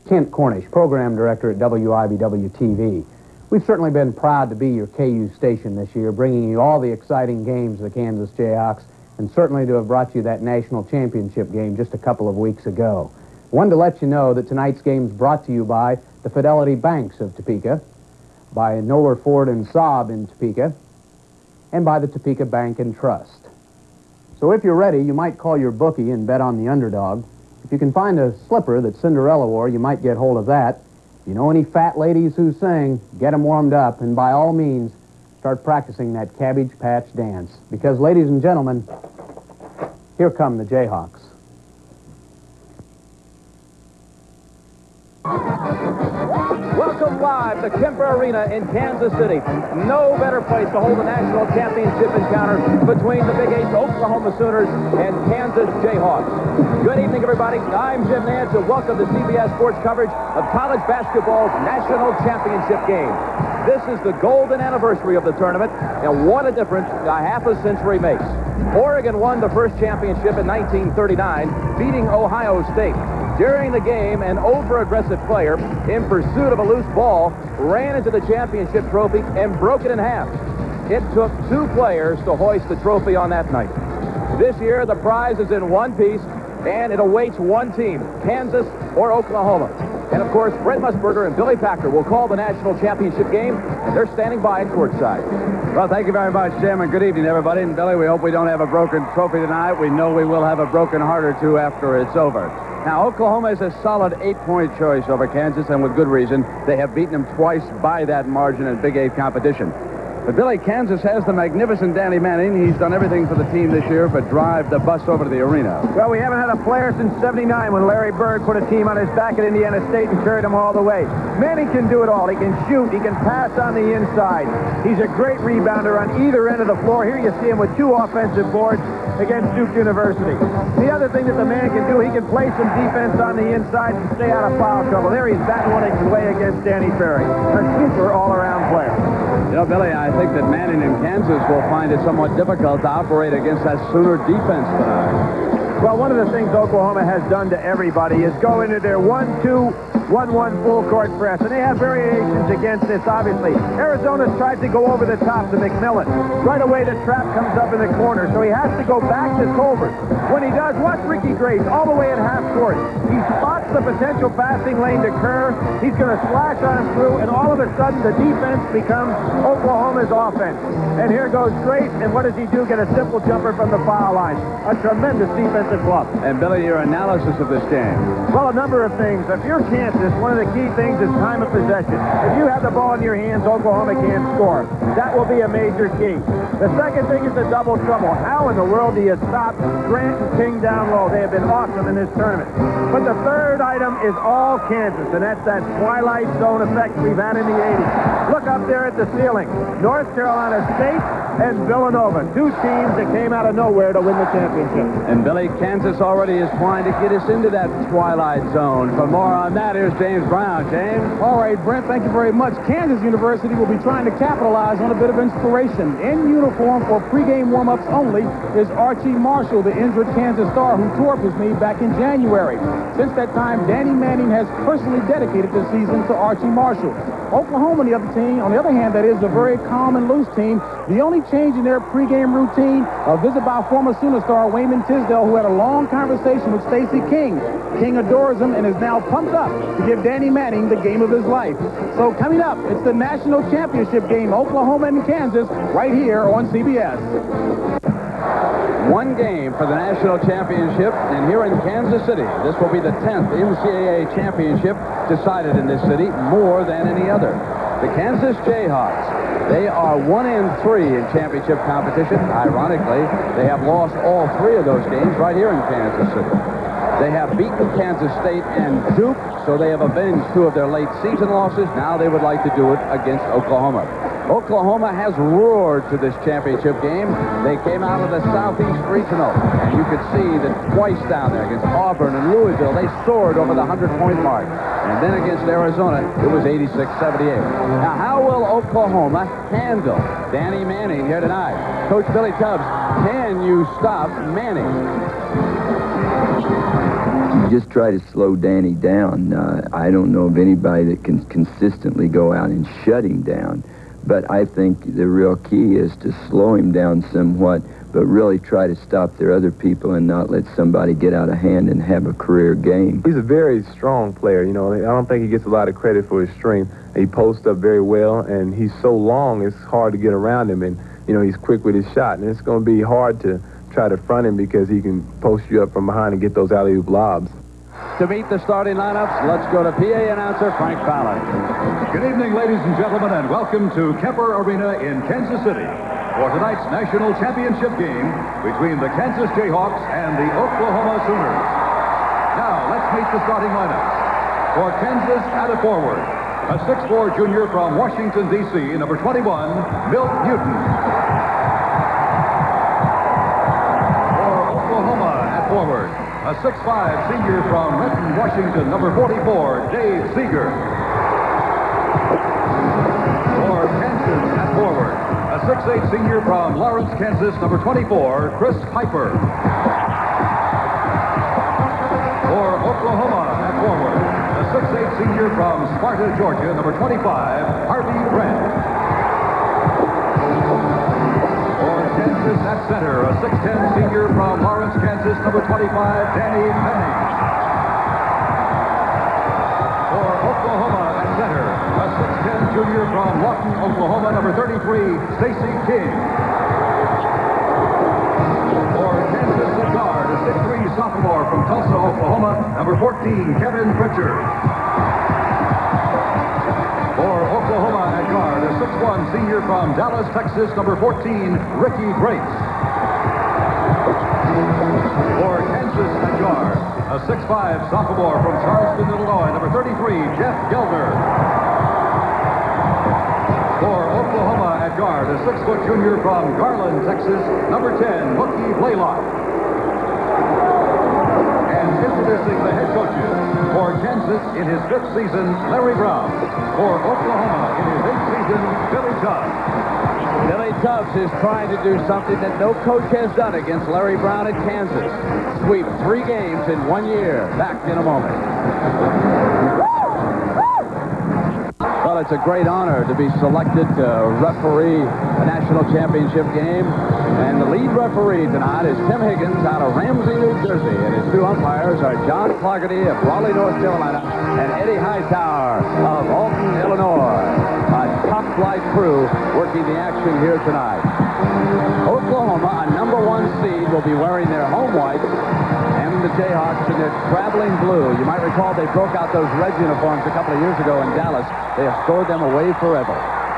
Kent Cornish, Program Director at WIBW-TV. We've certainly been proud to be your KU station this year, bringing you all the exciting games of the Kansas Jayhawks, and certainly to have brought you that national championship game just a couple of weeks ago. Wanted to let you know that tonight's game is brought to you by the Fidelity Banks of Topeka, by Noller Ford and Saab in Topeka, and by the Topeka Bank and Trust. So if you're ready, you might call your bookie and bet on the underdog. If you can find a slipper that Cinderella wore, you might get hold of that. If you know any fat ladies who sing, get them warmed up, and by all means, start practicing that Cabbage Patch dance. Because, ladies and gentlemen, here come the Jayhawks. Welcome live to Kemper Arena in Kansas City. No better place to hold a national championship encounter between the Big Eight's Oklahoma Sooners and Kansas Jayhawks. Good evening, everybody. I'm Jim Nance, and welcome to CBS Sports coverage of college basketball's national championship game. This is the golden anniversary of the tournament, and what a difference a half a century makes. Oregon won the first championship in 1939, beating Ohio State. During the game, an over-aggressive player in pursuit of a loose ball ran into the championship trophy and broke it in half. It took two players to hoist the trophy on that night. This year, the prize is in one piece, and it awaits one team, Kansas or Oklahoma. And, of course, Brent Musburger and Billy Packer will call the national championship game, and they're standing by at courtside. Well, thank you very much, Jim, and good evening, everybody. And, Billy, we hope we don't have a broken trophy tonight. We know we will have a broken heart or two after it's over. Now, Oklahoma is a solid 8-point choice over Kansas, and with good reason. They have beaten them twice by that margin in Big 8 competition. But, Billy, Kansas has the magnificent Danny Manning. He's done everything for the team this year but drive the bus over to the arena. Well, we haven't had a player since '79 when Larry Bird put a team on his back at Indiana State and carried them all the way. Manning can do it all. He can shoot. He can pass on the inside. He's a great rebounder on either end of the floor. Here you see him with 2 offensive boards against Duke University. The other thing that the man can do, he can play some defense on the inside and stay out of foul trouble. There he's battling his way against Danny Ferry. A super all-around player. You know, Billy, I think that Manning in Kansas will find it somewhat difficult to operate against that Sooner defense tonight. Well, one of the things Oklahoma has done to everybody is go into their 1-2, 1-1 full-court press, and they have variations against this, obviously. Arizona's tried to go over the top to McMillan. Right away, the trap comes up in the corner, so he has to go back to Colbert. When he does, watch Ricky Grace all the way at half court. He spots the potential passing lane to Kerr. He's going to slash on him through, and all of a sudden, the defense becomes Oklahoma's offense. And here goes Grace, and what does he do? Get a simple jumper from the foul line. A tremendous defensive bluff. And, Billy, your analysis of this game? Well, a number of things. If you're Kansas, one of the key things is time of possession. If you have the ball in your hands, Oklahoma can't score. That will be a major key. The second thing is the double trouble. How in the world do you stop Grant and King down low? They have been awesome in this tournament. But the third item is all Kansas, and that's that twilight zone effect we've had in the 80s. Look up there at the ceiling. North Carolina State and Villanova, 2 teams that came out of nowhere to win the championship. And, Billy, Kansas already is trying to get us into that twilight zone. For more on that, here's James Brown. James? All right, Brent, thank you very much. Kansas University will be trying to capitalize on a bit of inspiration. In uniform for pregame warm-ups only is Archie Marshall, the injured Kansas star who tore up his knee back in January. Since that time, Danny Manning has personally dedicated the season to Archie Marshall. Oklahoma, the other team, on the other hand, that is a very calm and loose team. The only change in their pregame routine, a visit by former Sooner star Wayman Tisdale, who had a long conversation with Stacey King. King adores him and is now pumped up to give Danny Manning the game of his life. So coming up, it's the national championship game, Oklahoma and Kansas, right here on CBS. One game for the national championship, and here in Kansas City, this will be the 10th NCAA championship decided in this city, more than any other. The Kansas Jayhawks, they are 1-3 in championship competition. Ironically, they have lost all 3 of those games right here in Kansas City. They have beaten Kansas State and Duke, so they have avenged 2 of their late season losses. Now they would like to do it against Oklahoma. Oklahoma has roared to this championship game. They came out of the Southeast Regional, and you could see that twice down there against Auburn and Louisville, they soared over the 100-point mark. And then against Arizona, it was 86-78. Now, how will Oklahoma handle Danny Manning here tonight? Coach Billy Tubbs, can you stop Manning? You just try to slow Danny down. I don't know of anybody that can consistently go out and shut him down. But I think the real key is to slow him down somewhat, but really try to stop their other people and not let somebody get out of hand and have a career game. He's a very strong player. You know, I don't think he gets a lot of credit for his strength. He posts up very well, and he's so long, it's hard to get around him. And, you know, he's quick with his shot, and it's going to be hard to try to front him because he can post you up from behind and get those alley-oop lobs. To meet the starting lineups, let's go to PA announcer Frank Fallon. Good evening, ladies and gentlemen, and welcome to Kemper Arena in Kansas City for tonight's national championship game between the Kansas Jayhawks and the Oklahoma Sooners. Now, let's meet the starting lineups. For Kansas, at a forward, a 6'4" junior from Washington, D.C., number 21, Milt Newton. For Oklahoma, at forward, a 6'5" senior from Renton, Washington, number 44, Dave Seeger. For Kansas, at forward, a 6'8" senior from Lawrence, Kansas, number 24, Chris Piper. For Oklahoma, at forward, a 6'8" senior from Sparta, Georgia, number 25, Harvey Brent. For Kansas, at center, a 6'10" senior from Lawrence, Kansas, number 25, Danny Penning. For Oklahoma, at center, a 6'10" junior from Lawton, Oklahoma, number 33, Stacey King. For Kansas, at guard, a 6'3" sophomore from Tulsa, Oklahoma, number 14, Kevin Pritchard. For Oklahoma, at guard, a 6'1" senior from Dallas, Texas, number 14, Ricky Grace. For Kansas, at guard, a 6'5" sophomore from Charleston, Illinois, number 33, Jeff Gelder. For Oklahoma, at guard, a 6-foot junior from Garland, Texas, number 10, Mookie Blaylock. And introducing the head coaches. For Kansas, in his 5th season, Larry Brown. For Oklahoma, in his 8th season, Billy Tubbs. Billy Tubbs is trying to do something that no coach has done against Larry Brown at Kansas. Sweep 3 games in 1 year. Back in a moment. Well, it's a great honor to be selected to referee a national championship game. And the lead referee tonight is Tim Higgins out of Ramsey, New Jersey. And his 2 umpires are John Clougherty of Raleigh, North Carolina, and Eddie Hightower of Alton, Illinois. A top-flight crew working the action here tonight. Oklahoma, a number 1 seed, will be wearing their home whites, and the Jayhawks in their traveling blue. You might recall they broke out those red uniforms a couple of years ago in Dallas. They have stored them away forever.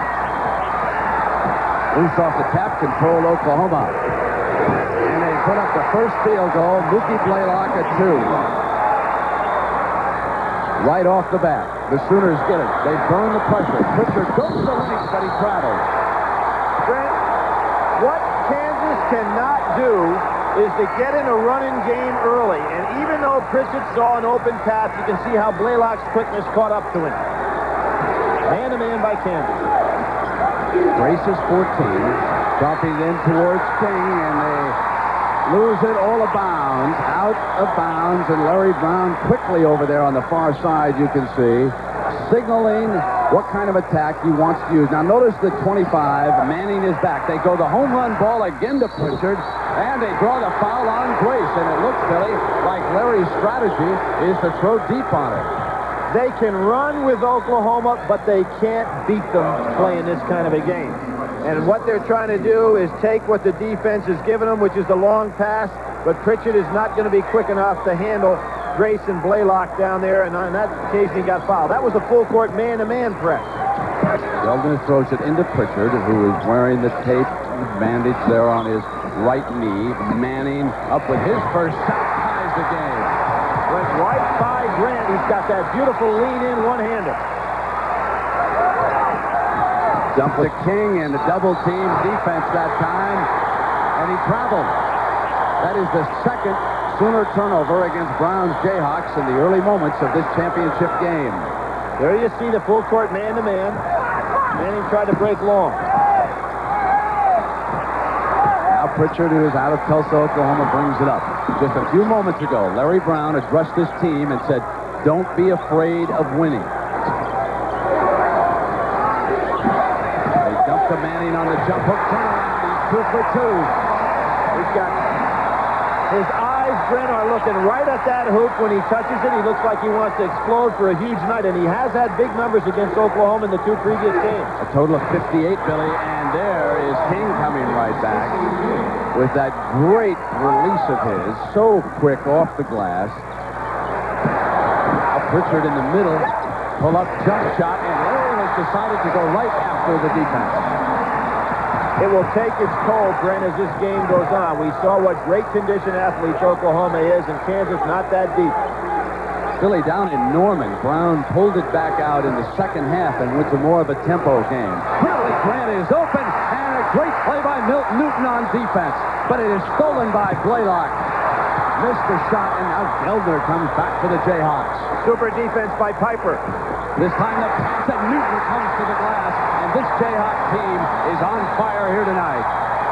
Loose off the tap, control Oklahoma. And they put up the first field goal. Mookie Blaylock at 2. Right off the bat, the Sooners get it. They burn the pressure. Pritchard goes the length, but he travels. Brent, what Kansas cannot do is to get in a running game early. And even though Pritchard saw an open path, you can see how Blaylock's quickness caught up to him. Man-to-man by Kansas. Grace is 14, dropping in towards King, and they lose it all out of bounds, and Larry Brown quickly over there on the far side, you can see, signaling what kind of attack he wants to use. Now notice the 25, manning his back. They go the home run ball again to Pritchard, and they draw the foul on Grace, and it looks, Billy, like Larry's strategy is to throw deep on it. They can run with Oklahoma, but they can't beat them playing this kind of a game. And what they're trying to do is take what the defense has given them, which is the long pass, but Pritchard is not going to be quick enough to handle Grace and Blaylock down there, and on that occasion he got fouled. That was a full-court man-to-man press. Gelder throws it into Pritchard, who is wearing the tape bandage there on his right knee. Manning up with his first shot, ties the game. Went right by Grant. He's got that beautiful lean-in one-hander. Dump to King and the double-team defense that time, and he traveled. That is the second Sooner turnover against Brown's Jayhawks in the early moments of this championship game. There you see the full-court man-to-man. Manning tried to break long. Now Pritchard, who is out of Tulsa, Oklahoma, brings it up. Just a few moments ago, Larry Brown addressed this team and said, don't be afraid of winning. They dump to Manning on the jump hook turnaround. He's 2 for 2. He's got his eyes, Brent, are looking right at that hoop. When he touches it, he looks like he wants to explode for a huge night, and he has had big numbers against Oklahoma in the 2 previous games. A total of 58, Billy, and there is King coming right back with that great release of his, so quick off the glass. Pritchard in the middle, pull-up jump shot, and Larry has decided to go right after the defense. It will take its toll, Brent, as this game goes on. We saw what great condition athletes Oklahoma is, and Kansas not that deep. Billy, down in Norman, Brown pulled it back out in the second half and went to more of a tempo game. Clearly, Grant is open, and a great play by Milton Newton on defense, but it is stolen by Blaylock. Missed the shot, and now Geldner comes back for the Jayhawks. Super defense by Piper. This time the pass, and Newton comes to the glass, and this Jayhawk team is on fire here tonight.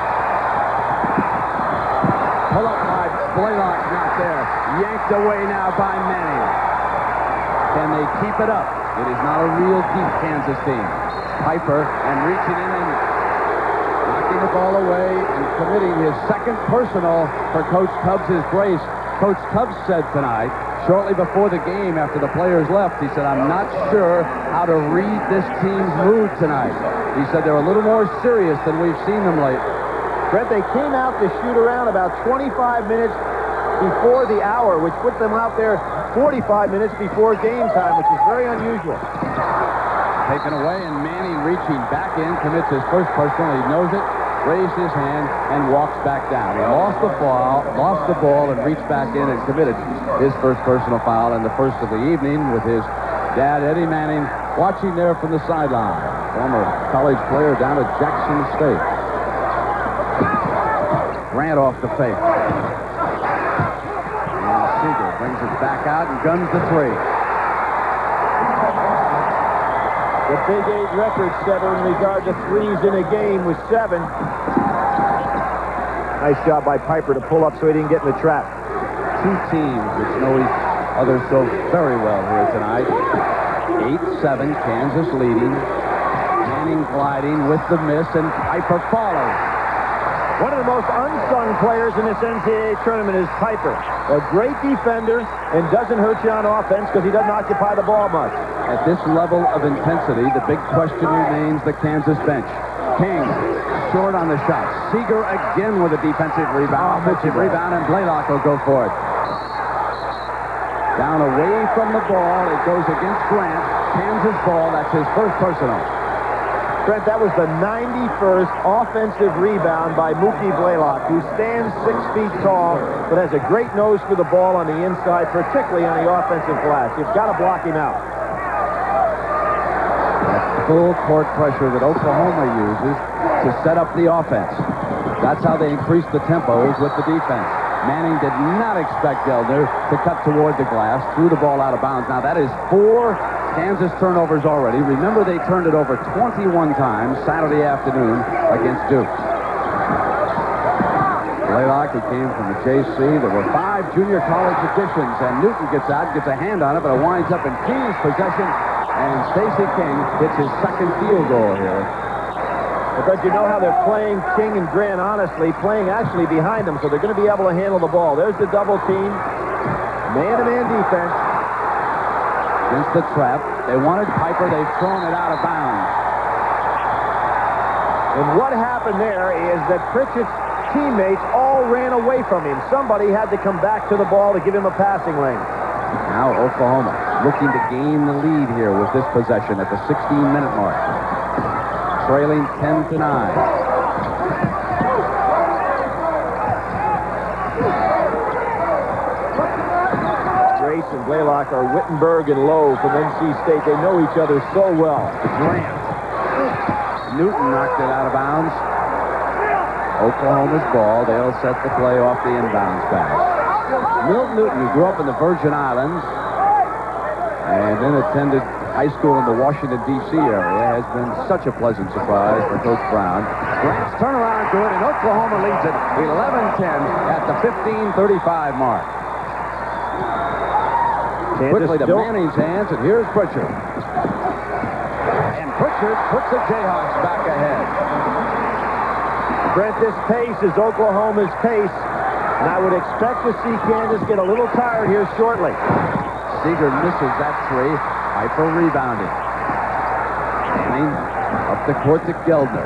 Pull up by Blaylock, not there. Yanked away now by Manning. Can they keep it up? It is not a real deep Kansas team. Piper, and reaching in and knocking the ball away and committing his second personal for Coach Tubbs' brace. Coach Tubbs said tonight, shortly before the game, after the players left, he said, I'm not sure how to read this team's mood tonight. He said they're a little more serious than we've seen them lately. Brent, they came out to shoot around about 25 minutes before the hour, which put them out there 45 minutes before game time, which is very unusual. Taken away, and Manning reaching back in, commits his first personal. He knows it, raised his hand, and walks back down. He lost the ball, and reached back in and committed his first personal foul, and the first of the evening, with his dad, Eddie Manning, watching there from the sideline. Former college player down at Jackson State. Grant off the fake. And Seeger brings it back out and guns the three. The Big 8 record setter in regard to threes in a game was 7. Nice job by Piper to pull up so he didn't get in the trap. Two teams which know each other so very well here tonight. 8-7, Kansas leading. Manning gliding with the miss, and Piper follows. One of the most unsung players in this NCAA tournament is Piper. A great defender and doesn't hurt you on offense because he doesn't occupy the ball much. At this level of intensity, the big question remains the Kansas bench. King, short on the shot. Seeger again with a defensive rebound. Offensive rebound, and Blaylock will go for it. Down away from the ball. It goes against Grant. Kansas ball. That's his first personal. Brent, that was the 91st offensive rebound by Mookie Blaylock, who stands 6 feet tall, but has a great nose for the ball on the inside, particularly on the offensive glass. You've got to block him out. That full court pressure that Oklahoma uses to set up the offense. That's how they increase the tempos with the defense. Manning did not expect Geldner to cut toward the glass, threw the ball out of bounds. Now that is 4 Kansas turnovers already. Remember, they turned it over 21 times Saturday afternoon against Duke. Blaylock, who came from the JC. There were 5 junior college additions, and Newton gets out, gets a hand on it, but it winds up in King's possession, and Stacey King hits his second field goal here. Because you know how they're playing King and Grant, honestly, playing actually behind them, so they're going to be able to handle the ball. There's the double team. Man-to-man defense. Against the trap. They wanted Piper. They've thrown it out of bounds. And what happened there is that Pritchett's teammates all ran away from him. Somebody had to come back to the ball to give him a passing lane. Now Oklahoma looking to gain the lead here with this possession at the 16-minute mark. Trailing 10-9. And Blaylock are Wittenberg and Lowe from NC State. They know each other so well. Grant. Newton knocked it out of bounds. Oklahoma's ball. They'll set the play off the inbounds pass. Milton Newton, who grew up in the Virgin Islands and then attended high school in the Washington, D.C. area, has been such a pleasant surprise for Coach Brown. Grant's turnaround good, and Oklahoma leads it 11-10 at the 15:35 mark. Quickly to Manning's hands, and here's Pritchard. And Pritchard puts the Jayhawks back ahead. Brent, this pace is Oklahoma's pace, and I would expect to see Kansas get a little tired here shortly. Seeger misses that three. Piper rebounding. Manning up the court to Geldner.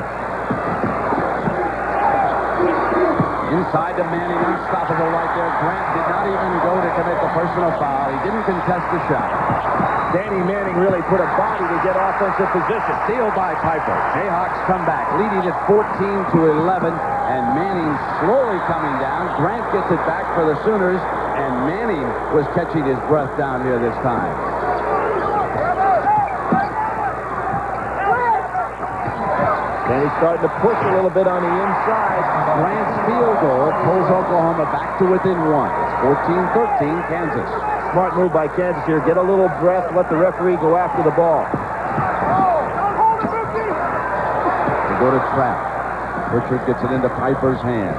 Inside to Manning, unstoppable right there. Grant did not even go to commit the personal foul. He didn't contest the shot. Danny Manning really put a body to get offensive position. Steal by Piper. Jayhawks come back, leading at 14-11, and Manning slowly coming down. Grant gets it back for the Sooners, and Manning was catching his breath down here this time. Danny's starting to push a little bit on the inside. Grant's field goal pulls Oklahoma back to within one. It's 14-13, Kansas. Smart move by Kansas here. Get a little breath, let the referee go after the ball. They go to trap. Pritchard gets it into Piper's hands.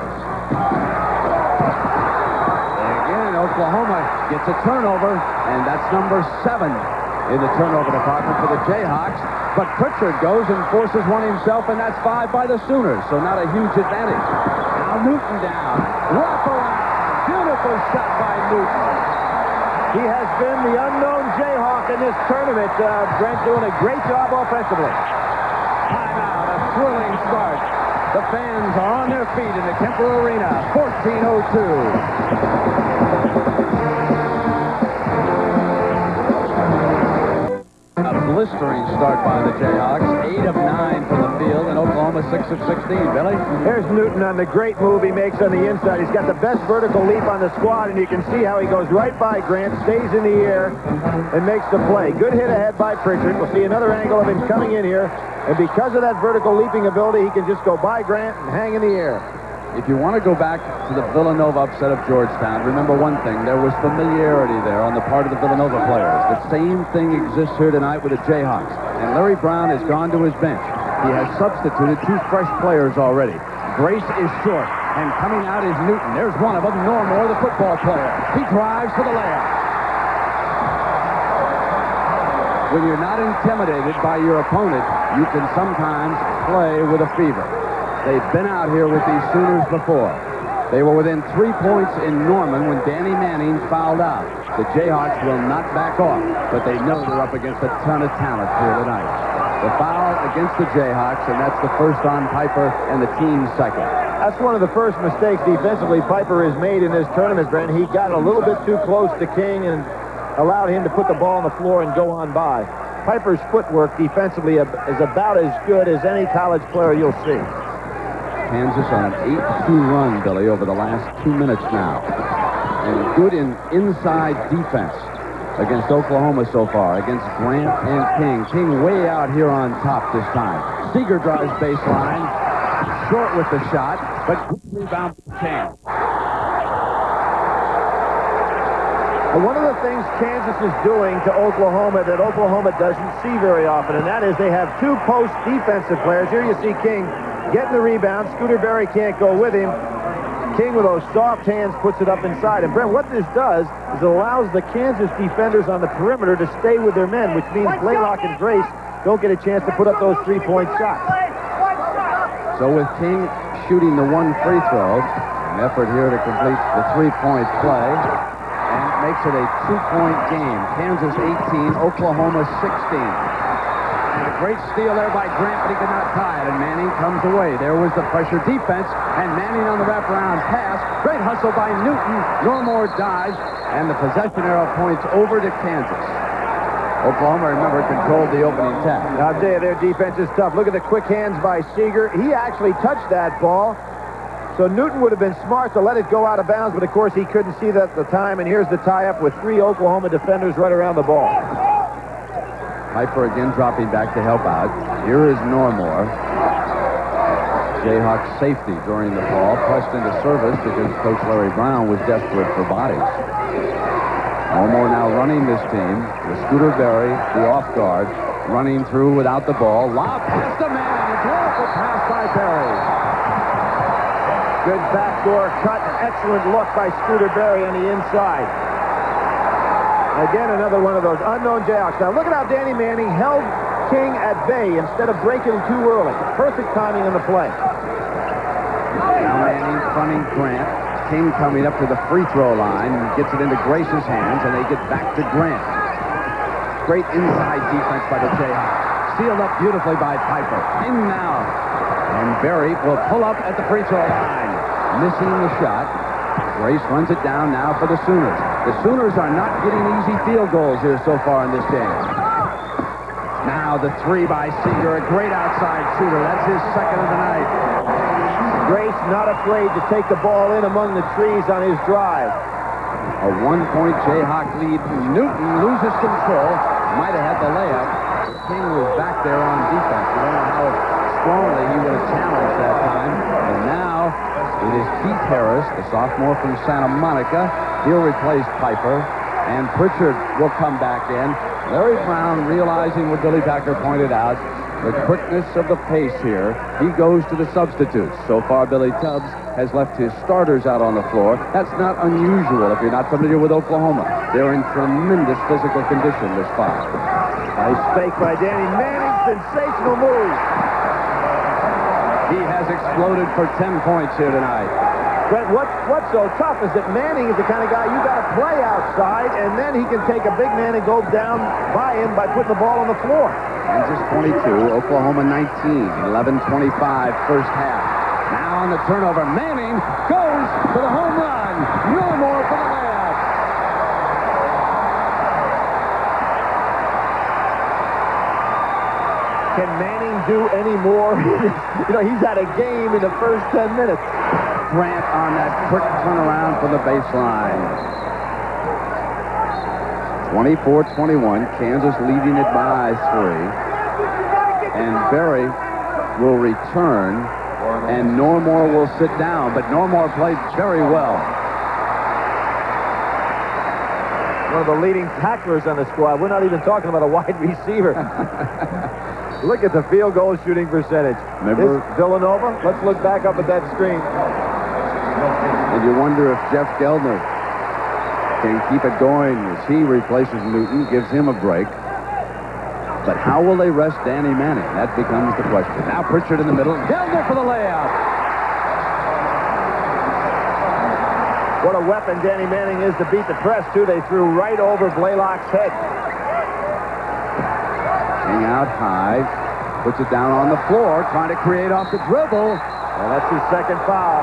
And again, Oklahoma gets a turnover, and that's number 7 in the turnover department for the Jayhawks. But Pritchard goes and forces one himself, and that's 5 by the Sooners, so not a huge advantage. Now Newton down. Wrap around. Beautiful shot by Newton. He has been the unknown Jayhawk in this tournament. Brent doing a great job offensively. Timeout, a thrilling start. The fans are on their feet in the Kemper Arena. 14:02. A blistering start by the Jayhawks. 8 of 9 from the field, and Oklahoma 6 of 16. Billy? There's Newton on the great move he makes on the inside. He's got the best vertical leap on the squad, and you can see how he goes right by Grant, stays in the air, and makes the play. Good hit ahead by Pritchard. We'll see another angle of him coming in here, and because of that vertical leaping ability, he can just go by Grant and hang in the air. If you want to go back to the Villanova upset of Georgetown, remember one thing, there was familiarity there on the part of the Villanova players. The same thing exists here tonight with the Jayhawks. And Larry Brown has gone to his bench. He has substituted 2 fresh players already. Grace is short, and coming out is Newton. There's one of them, Normore, the football player. He drives for the layup. When you're not intimidated by your opponent, you can sometimes play with a fever. They've been out here with these Sooners before. They were within 3 points in Norman when Danny Manning fouled out. The Jayhawks will not back off, but they know they're up against a ton of talent here tonight. The foul against the Jayhawks, and that's the first on Piper and the team's second. That's one of the first mistakes defensively Piper has made in this tournament, Brent. He got a little bit too close to King and allowed him to put the ball on the floor and go on by. Piper's footwork defensively is about as good as any college player you'll see. Kansas on an 8-2 run, Billy, over the last 2 minutes now. And good in inside defense against Oklahoma so far, against Grant and King. King way out here on top this time. Seeger drives baseline, short with the shot, but rebound King. One of the things Kansas is doing to Oklahoma that Oklahoma doesn't see very often, and that is they have 2 post defensive players. Here you see King getting the rebound. Scooter Berry can't go with him. King with those soft hands puts it up inside. And Brent, what this does is it allows the Kansas defenders on the perimeter to stay with their men, which means Blaylock and Grace don't get a chance to put up those 3-point shots. So with King shooting the 1 free throw, an effort here to complete the 3-point play, and it makes it a 2-point game. Kansas 18, Oklahoma 16. A great steal there by Grant, but he could not tie it, and Manning comes away. There was the pressure defense, and Manning on the wraparound pass. Great hustle by Newton. Normore dives, and the possession arrow points over to Kansas. Oklahoma, remember, controlled the opening tap. I'll tell you, their defense is tough. Look at the quick hands by Seeger. He actually touched that ball, so Newton would have been smart to let it go out of bounds, but of course he couldn't see that at the time, and here's the tie-up with 3 Oklahoma defenders right around the ball. Piper again dropping back to help out. Here is Normore. Jayhawks safety during the fall, pressed into service because Coach Larry Brown was desperate for bodies. Elmore now running this team with Scooter Berry, the off guard, running through without the ball. Lob past the man. A beautiful pass by Berry. Good backdoor cut. Excellent look by Scooter Berry on the inside. Again, another one of those unknown Jayhawks. Now, look at how Danny Manning held King at bay instead of breaking him too early. Perfect timing on the play. Now Manning fronting Grant. King coming up to the free throw line. Gets it into Grace's hands, and they get back to Grant. Great inside defense by the Jayhawks. Sealed up beautifully by Piper. In now. And Berry will pull up at the free throw line. Missing the shot. Grace runs it down now for the Sooners. The Sooners are not getting easy field goals here so far in this game. Now the three by Seeger, a great outside shooter. That's his second of the night. Grace not afraid to take the ball in among the trees on his drive. A one-point Jayhawk lead. Newton loses control. Might have had the layup. King was back there on defense. We don't know how strongly he would have challenged that time. And now it is Keith Harris, the sophomore from Santa Monica. He'll replace Piper. And Pritchard will come back in. Larry Brown, realizing what Billy Packer pointed out, the quickness of the pace here, he goes to the substitutes. So far, Billy Tubbs has left his starters out on the floor. That's not unusual if you're not familiar with Oklahoma. They're in tremendous physical condition this far. Nice fake by Danny Manning. Sensational move. He has exploded for 10 points here tonight. Brent, what's so tough is that Manning is the kind of guy you got to play outside, and then he can take a big man and go down by him by putting the ball on the floor. Kansas 22, Oklahoma 19, 11:25 first half. Now on the turnover, Manning goes for the home run. No more for the layup. Can Manning do any more? He's had a game in the first 10 minutes. Grant on that quick turnaround from the baseline. 24-21, Kansas leading it by 3. And Berry will return, and Normore will sit down, but Normore played very well. One of the leading tacklers on the squad. We're not even talking about a wide receiver. Look at the field goal shooting percentage. Remember Villanova? Let's look back up at that screen. And you wonder if Jeff Geldner can keep it going as he replaces Newton, gives him a break. But how will they rest Danny Manning? That becomes the question. Now Pritchard in the middle. Geldner for the layup. What a weapon Danny Manning is to beat the press, too. They threw right over Blaylock's head. King out high. Puts it down on the floor, trying to create off the dribble. Well, that's his second foul.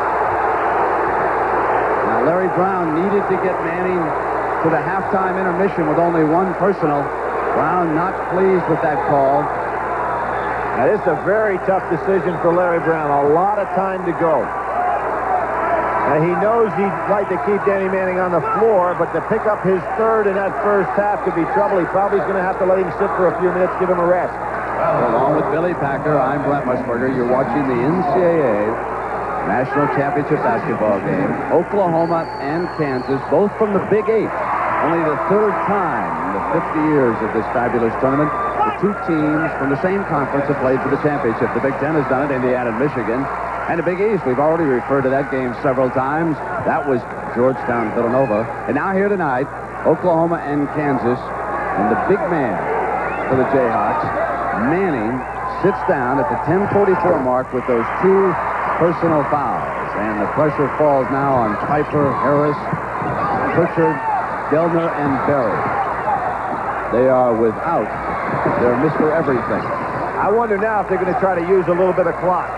Now Larry Brown needed to get Manning to the halftime intermission with only one personal. Brown not pleased with that call. Now, this is a very tough decision for Larry Brown. A lot of time to go. Now, he knows he'd like to keep Danny Manning on the floor, but to pick up his third in that first half could be trouble. He probably is going to have to let him sit for a few minutes, give him a rest. Along with Billy Packer, I'm Brent Musburger. You're watching the NCAA National Championship basketball game. Oklahoma and Kansas, both from the Big Eight. Only the third time in the 50 years of this fabulous tournament, the two teams from the same conference have played for the championship. The Big Ten has done it, Indiana and Michigan. And the Big East, we've already referred to that game several times. That was Georgetown, Villanova. And now here tonight, Oklahoma and Kansas. And the big man for the Jayhawks, Manning, sits down at the 10:44 mark with those two personal fouls. And the pressure falls now on Piper, Harris, Pritchard, Geldner, and Berry. They are without their Mr. Everything. I wonder now if they're going to try to use a little bit of clock.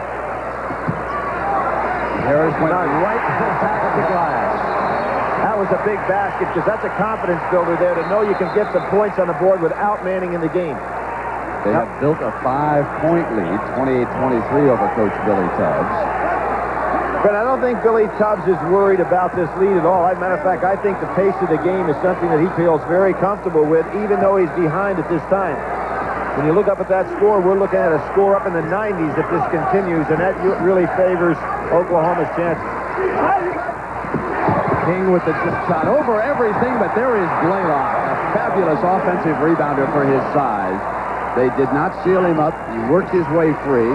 Harris went right to attack the glass. That was a big basket because that's a confidence builder there to know you can get some points on the board without Manning in the game. They have built a 5-point lead, 28-23 over Coach Billy Tubbs. But I don't think Billy Tubbs is worried about this lead at all. As a matter of fact, I think the pace of the game is something that he feels very comfortable with, even though he's behind at this time. When you look up at that score, we're looking at a score up in the 90s if this continues, and that really favors Oklahoma's chances. King with the shot over everything, but there is Blaylock, a fabulous offensive rebounder for his size. They did not seal him up. He worked his way free.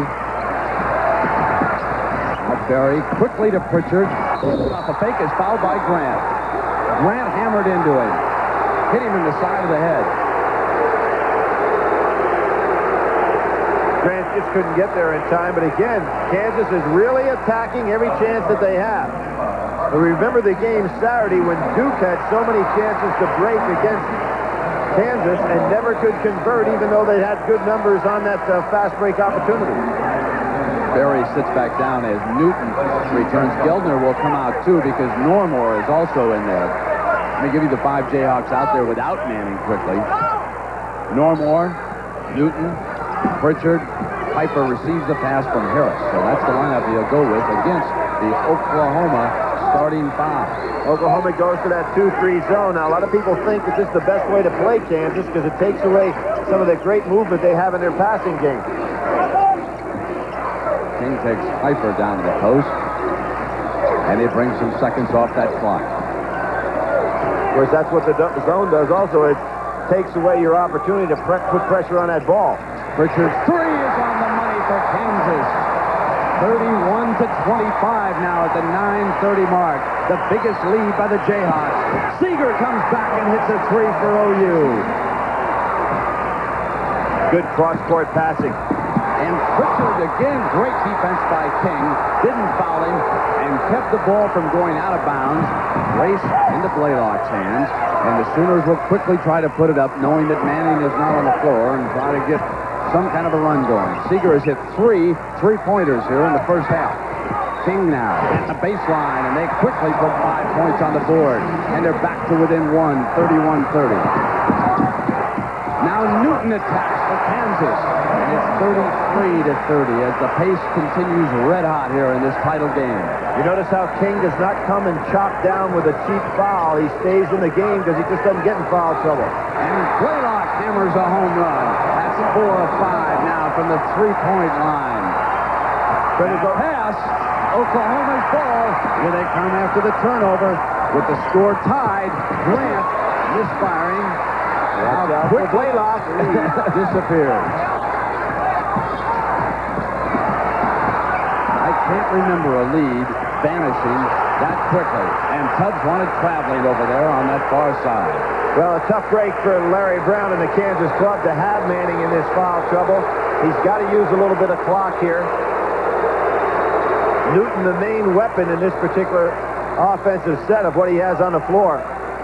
Now Ferry quickly to Pritchard. Off a fake is fouled by Grant. Grant hammered into him. Hit him in the side of the head. Grant just couldn't get there in time, but again, Kansas is really attacking every chance that they have. But remember the game Saturday when Duke had so many chances to break against Kansas and never could convert, even though they had good numbers on that fast break opportunity. Ferry sits back down as Newton returns. Geldner will come out too because Normore is also in there. Let me give you the 5 Jayhawks out there without Manning quickly. Normore, Newton, Pritchard, Piper receives the pass from Harris. So that's the lineup he'll go with against the Oklahoma starting 5. Oklahoma goes to that 2-3 zone. Now, a lot of people think that this is the best way to play Kansas because it takes away some of the great movement they have in their passing game. King takes Piper down to the post, and it brings some seconds off that clock. Of course, that's what the zone does also. It takes away your opportunity to put pressure on that ball. Pritchard's 3 is on the money for Kansas. 31-25 now at the 9:30 mark. The biggest lead by the Jayhawks. Seeger comes back and hits a 3 for OU. Good cross-court passing. And Pritchard again, great defense by King. Didn't foul him and kept the ball from going out of bounds. Race into Blaylock's hands. And the Sooners will quickly try to put it up, knowing that Manning is not on the floor, and try to get some kind of a run going. Seeger has hit 3 3-pointers here in the first half. King now at the baseline, and they quickly put 5 points on the board. And they're back to within 1, 31-30. Now Newton attacks for Kansas. And it's 33-30 as the pace continues red hot here in this title game. You notice how King does not come and chop down with a cheap foul. He stays in the game because he just doesn't get in foul trouble. And Blaylock hammers a home run. That's 4 of 5 now from the 3-point line. Pass. Oklahoma's ball. Here they come after the turnover with the score tied. Grant misfiring. Now quick Blaylock disappears. I can't remember a lead vanishing that quickly. And Tubbs wanted traveling over there on that far side. Well, a tough break for Larry Brown and the Kansas club to have Manning in this foul trouble. He's got to use a little bit of clock here. Newton, the main weapon in this particular offensive set of what he has on the floor.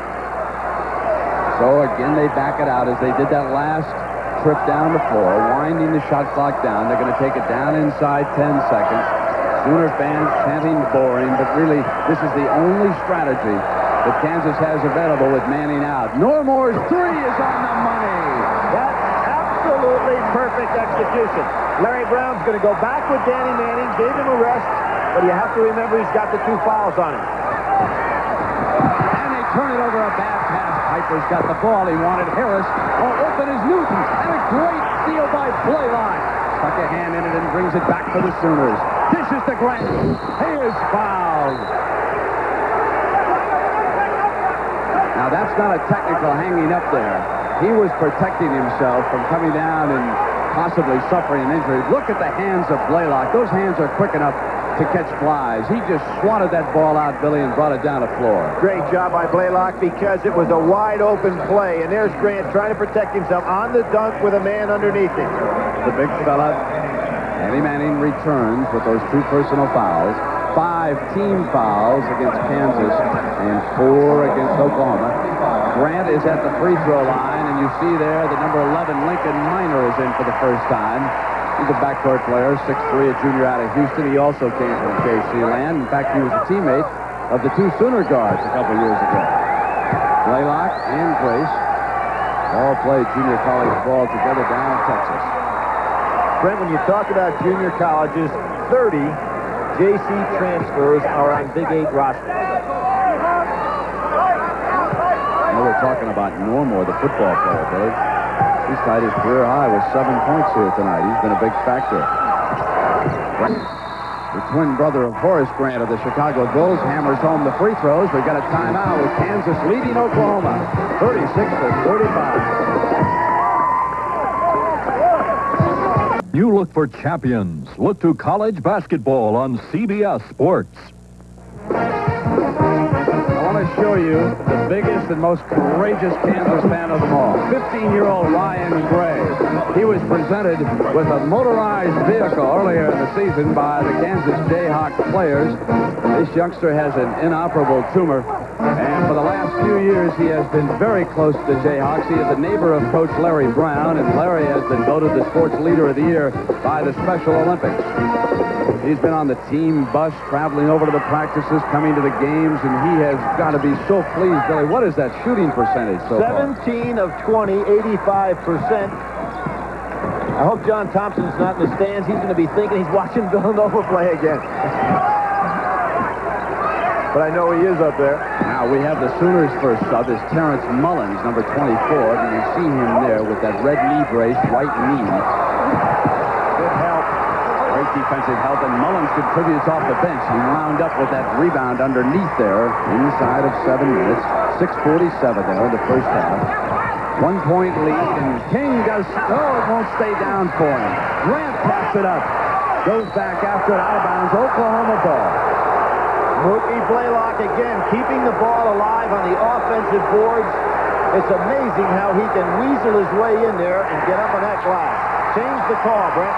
So again, they back it out as they did that last trip down the floor, winding the shot clock down. They're going to take it down inside 10 seconds. Sooner fans chanting boring, but really, this is the only strategy that Kansas has available with Manning out. Normore's 3 is on the money. That's absolutely perfect execution. Larry Brown's going to go back with Danny Manning, gave him a rest, but you have to remember he's got the 2 fouls on him. And they turn it over a bad pass. Piper's got the ball. He wanted Harris. Oh, open is Newton. And a great steal by Blaylock. Stuck a hand in it and brings it back for the Sooners. Dishes to Grant. He is fouled. Now, that's not a technical hanging up there. He was protecting himself from coming down and possibly suffering an injury. Look at the hands of Blaylock. Those hands are quick enough to catch flies. He just swatted that ball out, Billy, and brought it down the floor. Great job by Blaylock because it was a wide open play. And there's Grant trying to protect himself on the dunk with a man underneath him. The big fella. Danny Manning returns with those 2 personal fouls. 5 team fouls against Kansas and 4 against Oklahoma. Grant is at the free throw line, and you see there the number 11 Lincoln Minor is in for the first time. He's a backcourt player, 6'3", a junior out of Houston. He also came from KC land. In fact, he was a teammate of the 2 Sooner guards a couple years ago. Blaylock and Grace all played junior college ball together down in Texas. Brent, when you talk about junior colleges, 30 JC transfers are on Big 8 rosters. Now we're talking about Normore, the football player, Billy. He's tied his career high with 7 points here tonight. He's been a big factor. The twin brother of Horace Grant of the Chicago Bulls hammers home the free throws. We've got a timeout with Kansas leading Oklahoma 36-35. You look for champions. Look to college basketball on CBS Sports. I want to show you the biggest and most courageous Kansas fan of them all, 15-year-old Ryan Gray. He was presented with a motorized vehicle earlier in the season by the Kansas Jayhawks players. This youngster has an inoperable tumor, and for the last few years he has been very close to the Jayhawks. He is a neighbor of Coach Larry Brown, and Larry has been voted the Sports Leader of the Year by the Special Olympics. He's been on the team bus, traveling over to the practices, coming to the games, and he has got to be so pleased. Billy, what is that shooting percentage so far? 17 of 20, 85%. I hope John Thompson's not in the stands. He's going to be thinking he's watching Villanova play again. But I know he is up there. Now we have the Sooners' first sub is Terrence Mullins, number 24, and you see him there with that red knee brace, right knee. Good help. Great defensive help, and Mullins contributes off the bench. He wound up with that rebound underneath there inside of 7 minutes. 6:47 there in the first half. 1 point lead, and King does, it won't stay down for him. Grant taps it up. Goes back after it, out of bounds, Oklahoma ball. Mookie Blaylock again, keeping the ball alive on the offensive boards. It's amazing how he can weasel his way in there and get up on that glass. Change the call, Brent.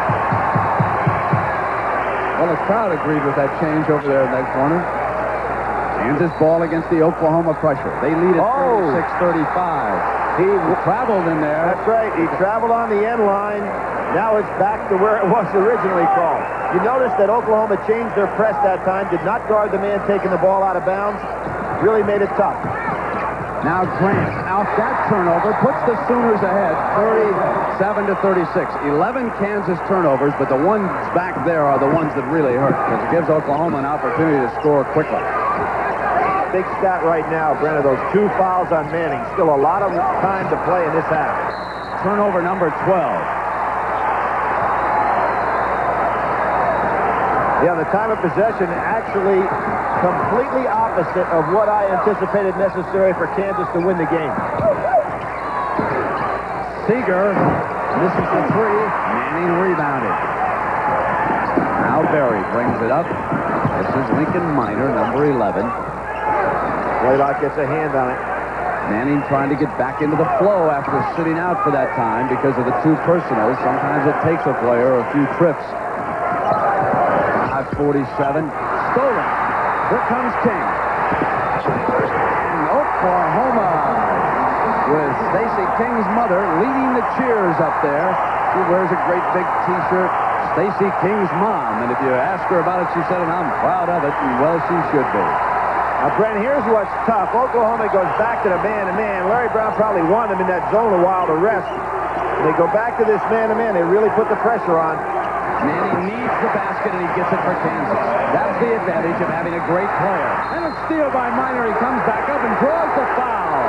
Well, the crowd agreed with that change over there in that corner. Kansas ball against the Oklahoma pressure. They lead at 36-35. He traveled in there. That's right. He traveled on the end line. Now it's back to where it was originally called. You notice that Oklahoma changed their press that time, did not guard the man taking the ball out of bounds. Really made it tough. Now Grant, out that turnover, puts the Sooners ahead, 37-36. 11 Kansas turnovers, but the ones back there are the ones that really hurt, because it gives Oklahoma an opportunity to score quickly. Big stat right now, Brent, of those 2 fouls on Manning. Still a lot of time to play in this half. Turnover number 12. Yeah, the time of possession actually completely opposite of what I anticipated necessary for Kansas to win the game. Seeger misses the 3. Manning rebounded. Now Ferry brings it up. This is Lincoln Minor, number 11. Blaylock gets a hand on it. Manning trying to get back into the flow after sitting out for that time because of the 2 personals. Sometimes it takes a player a few trips. 5:47. Stolen. Here comes King. And Oklahoma with Stacey King's mother leading the cheers up there. She wears a great big T-shirt. Stacey King's mom. And if you ask her about it, she said, and I'm proud of it. And well, she should be. Now, Brent, here's what's tough. Oklahoma goes back to the man-to-man. Larry Brown probably wanted him in that zone a while to rest. They go back to this man-to-man. They really put the pressure on. Manning needs the basket, and he gets it for Kansas. That's the advantage of having a great player. And a steal by Minor. He comes back up and draws the foul.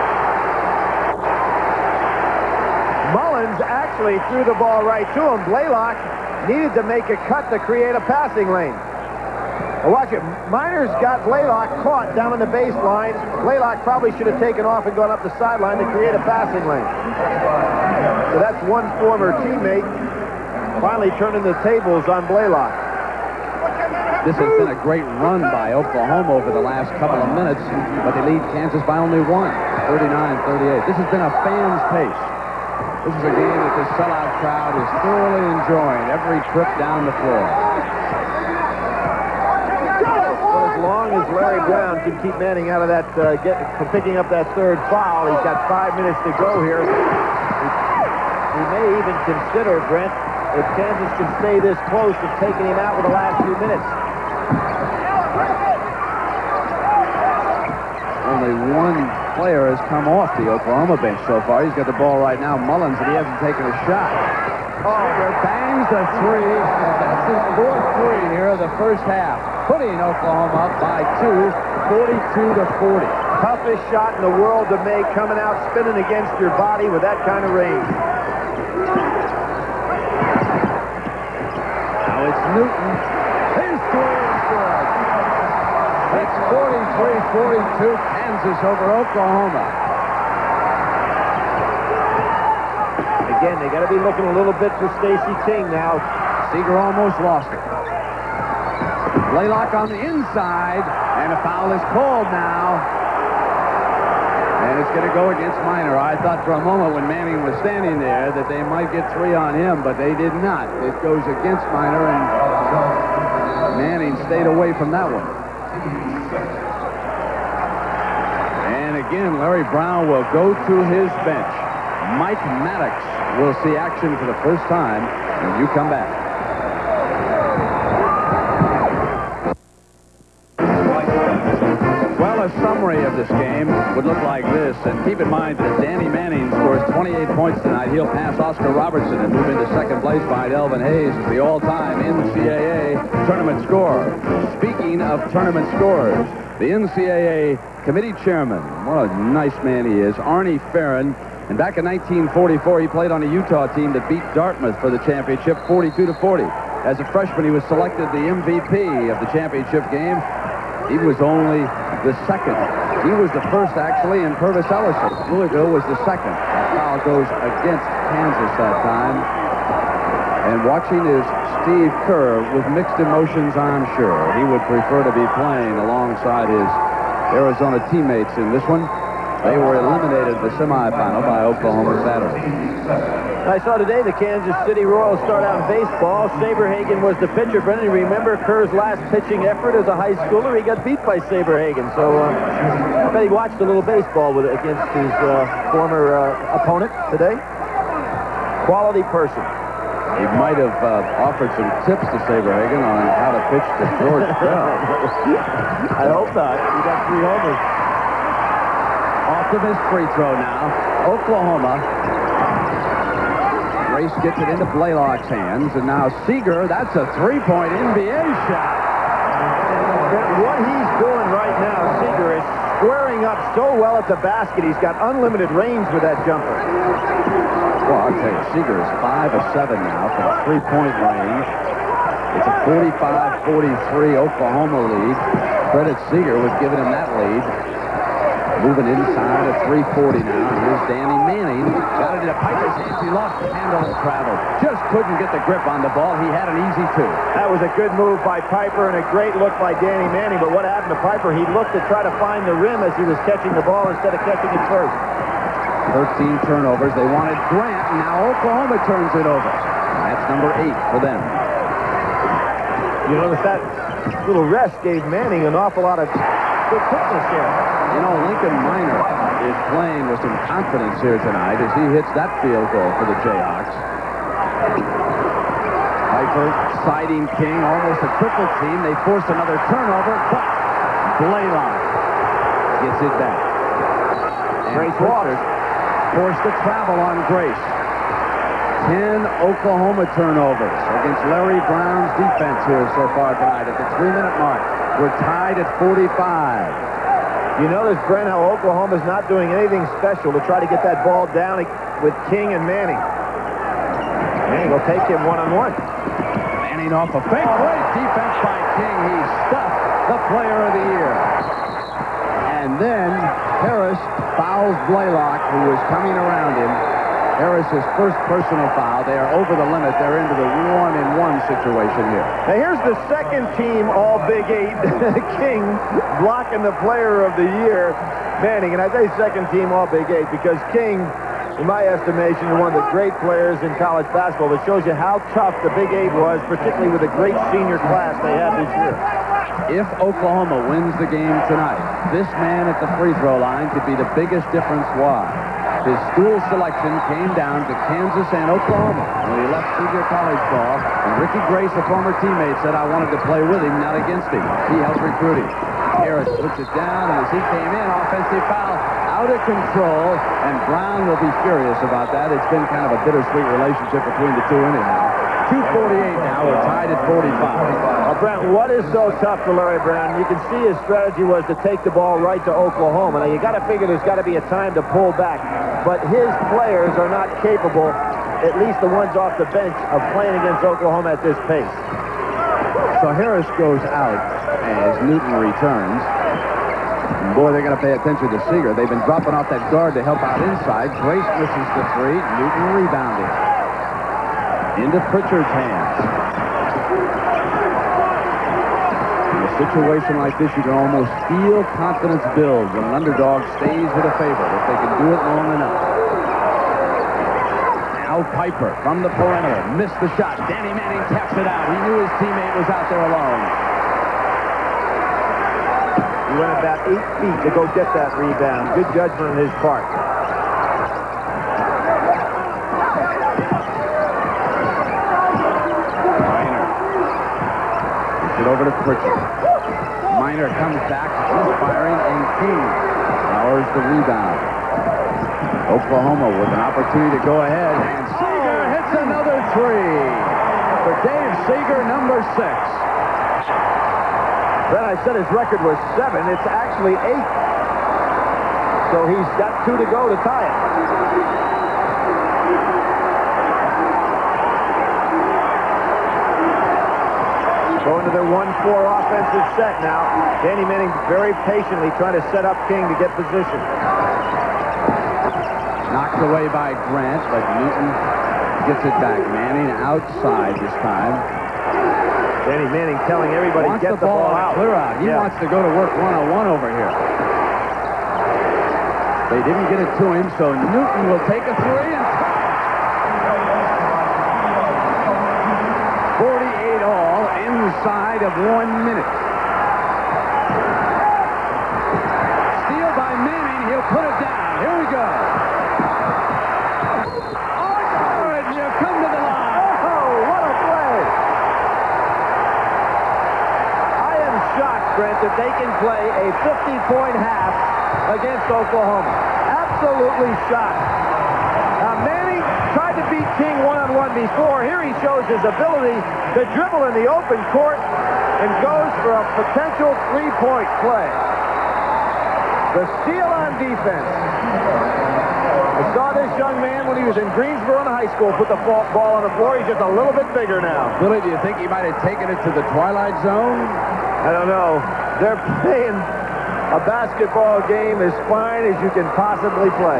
Mullins actually threw the ball right to him. Blaylock needed to make a cut to create a passing lane. Now watch it. Minor's got Blaylock caught down on the baseline. Blaylock probably should have taken off and gone up the sideline to create a passing lane. So that's one former teammate finally turning the tables on Blaylock. This has been a great run by Oklahoma over the last couple of minutes, but they lead Kansas by only 1, 39-38. This has been a fan's pace. This is a game that the sellout crowd is thoroughly enjoying every trip down the floor. Well, as long as Larry Brown can keep Manning out of that, picking up that 3rd foul, he's got 5 minutes to go here. He may even consider, Brent, if Kansas can stay this close, of taking him out with the last few minutes. Only one player has come off the Oklahoma bench so far. He's got the ball right now, Mullins, and he hasn't taken a shot. Seeger bangs the 3. That's his 4th 3 here of the first half, putting Oklahoma up by 2, 42-40. Toughest shot in the world to make, coming out spinning against your body with that kind of range. Now it's Newton. Kansas over Oklahoma. Again, they got to be looking a little bit for Stacey King now. Seeger almost lost it. Blaylock on the inside, and a foul is called now. And it's going to go against Minor. I thought for a moment when Manning was standing there that they might get 3 on him, but they did not. It goes against Minor, and Manning stayed away from that one. And again, Larry Brown will go to his bench. Mike Maddox will see action for the first time when you come back. Well, a summary of this game would look like this, and keep in mind that Danny Manning scores 28 points tonight. He'll pass Oscar Robertson and move into second place behind Elvin Hayes as the all-time NCAA tournament scorer. Speaking of tournament scorers, the NCAA committee chairman, what a nice man he is, Arnie Ferrin. And back in 1944, he played on a Utah team that beat Dartmouth for the championship 42-40. As a freshman, he was selected the MVP of the championship game. He was only the second. He was the first, actually, and Purvis Ellison. Louisville was the second. That foul goes against Kansas that time. And watching is Steve Kerr with mixed emotions, I'm sure. He would prefer to be playing alongside his Arizona teammates in this one. They were eliminated in the semifinal by Oklahoma Saturday. I saw today the Kansas City Royals start out in baseball. Saberhagen was the pitcher. Brendan, you remember Kerr's last pitching effort as a high schooler? He got beat by Saberhagen. So I bet he watched a little baseball against his former opponent today. Quality person. He might have offered some tips to Saberhagen on how to pitch to George Bell. I hope not. He got 3 homers. Off to this free throw now. Oklahoma. Grace gets it into Blaylock's hands, and now Seeger, that's a 3-point NBA shot. What he's doing right now, Seeger, is squaring up so well at the basket. He's got unlimited range with that jumper. Well, I'll tell you, Seeger is 5 of 7 now from 3-point range. It's a 45-43 Oklahoma lead. Credit Seeger was giving him that lead. Moving inside at 3:40 now. Here's Danny Manning. Got it into Piper's hands. He lost the handle and traveled. Just couldn't get the grip on the ball. He had an easy 2. That was a good move by Piper and a great look by Danny Manning. But what happened to Piper? He looked to try to find the rim as he was catching the ball instead of catching it first. 13 turnovers. They wanted Grant. And now Oklahoma turns it over. That's number 8 for them. You notice that little rest gave Manning an awful lot of good quickness here. You know, Lincoln Minor is playing with some confidence here tonight as he hits that field goal for the Jayhawks. Piper siding King, almost a triple team. They force another turnover, but Blaylock gets it back. And Grace Waters forced to travel on Grace. 10 Oklahoma turnovers against Larry Brown's defense here so far tonight at the 3-minute mark. We're tied at 45. You notice, Brent, how Oklahoma's not doing anything special to try to get that ball down with King and Manning. Manning will take him one-on-one. Manning off a fake. Great defense by King. He stuffed the player of the year. And then Harris fouls Blaylock, who was coming around him. Harris's first personal foul. They are over the limit. They're into the 1-and-1 situation here. Now here's the second team all Big 8. King blocking the player of the year, Manning. And I say second team all Big 8 because King, in my estimation, is one of the great players in college basketball. That shows you how tough the Big 8 was, particularly with the great senior class they had this year. If Oklahoma wins the game tonight, this man at the free throw line could be the biggest difference. Why? His school selection came down to Kansas and Oklahoma when he left senior college ball, and Ricky Grace, a former teammate, said, I wanted to play with him, not against him. He helped recruit him. Harris puts it down, and as he came in, offensive foul, out of control, and Brown will be furious about that. It's been kind of a bittersweet relationship between the two anyhow. 2:48 now, we're tied at 45. Well, Brent, what is so tough for Larry Brown? You can see his strategy was to take the ball right to Oklahoma. Now, you got to figure there's got to be a time to pull back. But his players are not capable, at least the ones off the bench, of playing against Oklahoma at this pace. So Harris goes out as Newton returns. And boy, they're going to pay attention to Seeger. They've been dropping off that guard to help out inside. Grace misses the three. Newton rebounding. Into Pritchard's hands. In a situation like this, you can almost feel confidence build when an underdog stays with a favorite, if they can do it long enough. Now Piper from the perimeter. Missed the shot. Danny Manning taps it out. He knew his teammate was out there alone. He went about 8 feet to go get that rebound. Good judgment on his part. Minor. Puts it over to Pritchard. Minor comes back, misfiring, and King powers the rebound. Oklahoma with an opportunity to go ahead, and Seeger hits another three. For Dave Seeger, number 6. Then I said his record was 7. It's actually 8. So he's got 2 to go to tie it. Going to their 1-4 offensive set now. Danny Manning very patiently trying to set up King to get position. Knocked away by Grant, but Newton gets it back. Manning outside this time. Danny Manning telling everybody, get the ball out. Clear out. He wants to go to work one-on-one over here. They didn't get it to him, so Newton will take a three. And 48 all inside of 1 minute. Steal by Manning. He'll put it down. Here we go. Oh, and you come to the line. Oh, what a play. Shocked, Brent, that they can play a 50-point half against Oklahoma. Absolutely shocked. Now, Manning tried to beat King one-on-one before. Here he shows his ability to dribble in the open court and goes for a potential three-point play. The steal on defense. I saw this young man when he was in Greensboro in high school put the ball on the floor. He's just a little bit bigger now. Billy, do you think he might have taken it to the twilight zone? I don't know. They're playing a basketball game as fine as you can possibly play.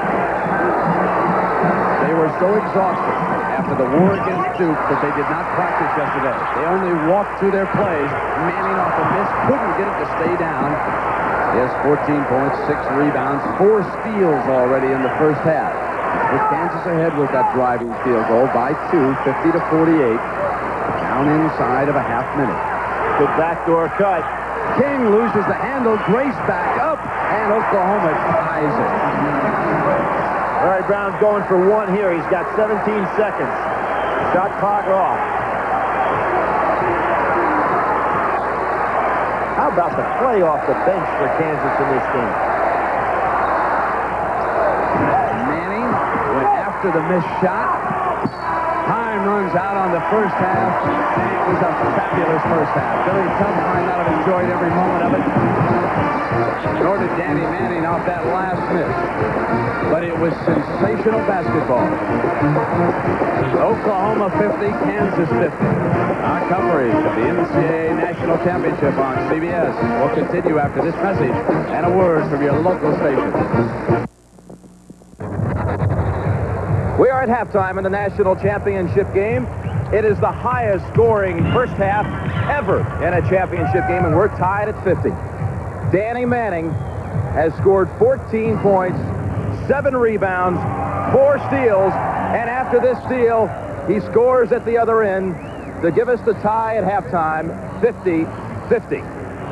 They were so exhausted after the war against Duke that they did not practice yesterday. They only walked through their plays. Manning off the miss, couldn't get it to stay down. He has 14 points, 6 rebounds, 4 steals already in the first half. With Kansas ahead with that driving field goal by 2, 50-48. Down inside of a half minute. Good backdoor cut. King loses the handle. Grace back up, and Oklahoma ties it. All right, Brown's going for 1 here. He's got 17 seconds. Shot clock off. How about the play off the bench for Kansas in this game? Manning went after the missed shot. Time runs out on the first half, and it was a fabulous first half. Billy Tubbs might not have enjoyed every moment of it, nor did Danny Manning off that last miss. But it was sensational basketball. Oklahoma 50, Kansas 50. Our coverage of the NCAA National Championship on CBS will continue after this message and a word from your local station. We are at halftime in the national championship game. It is the highest scoring first half ever in a championship game, and we're tied at 50. Danny Manning has scored 14 points, 7 rebounds, 4 steals, and after this steal, he scores at the other end to give us the tie at halftime, 50-50.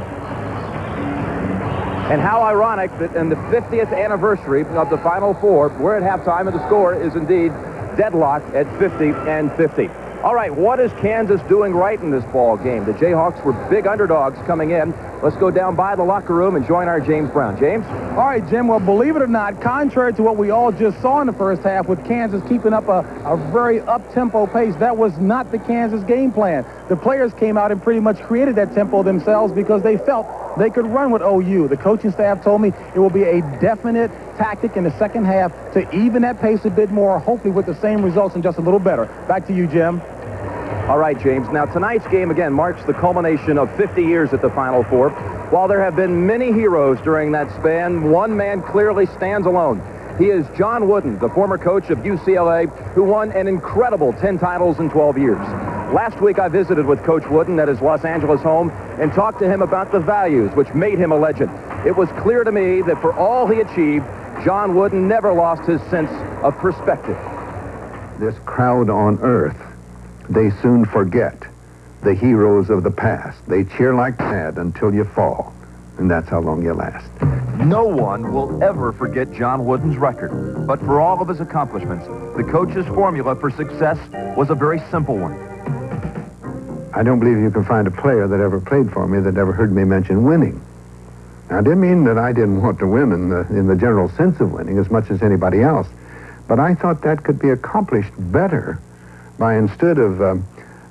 And how ironic that in the 50th anniversary of the Final Four, we're at halftime and the score is indeed deadlocked at 50-50. All right, what is Kansas doing right in this ball game? The Jayhawks were big underdogs coming in. Let's go down by the locker room and join our James Brown. James? All right, Jim. Well, believe it or not, contrary to what we all just saw in the first half with Kansas keeping up a very up-tempo pace, that was not the Kansas game plan. The players came out and pretty much created that tempo themselves because they felt they could run with OU. The coaching staff told me it will be a definite tactic in the second half to even that pace a bit more, hopefully with the same results and just a little better. Back to you, Jim. All right, James. Now, tonight's game, again, marks the culmination of 50 years at the Final Four. While there have been many heroes during that span, one man clearly stands alone. He is John Wooden, the former coach of UCLA, who won an incredible 10 titles in 12 years. Last week, I visited with Coach Wooden at his Los Angeles home and talked to him about the values which made him a legend. It was clear to me that for all he achieved, John Wooden never lost his sense of perspective. This crowd on earth, they soon forget the heroes of the past. They cheer like mad until you fall, and that's how long you last. No one will ever forget John Wooden's record, but for all of his accomplishments, the coach's formula for success was a very simple one. I don't believe you can find a player that ever played for me that ever heard me mention winning. Now, I didn't mean that I didn't want to win in the general sense of winning as much as anybody else, but I thought that could be accomplished better by, instead of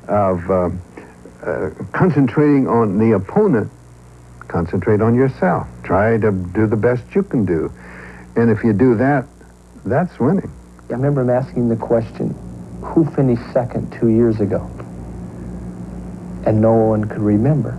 concentrating on the opponent, concentrate on yourself. Try to do the best you can do. And if you do that, that's winning. I remember him asking the question, who finished second 2 years ago? And no one could remember.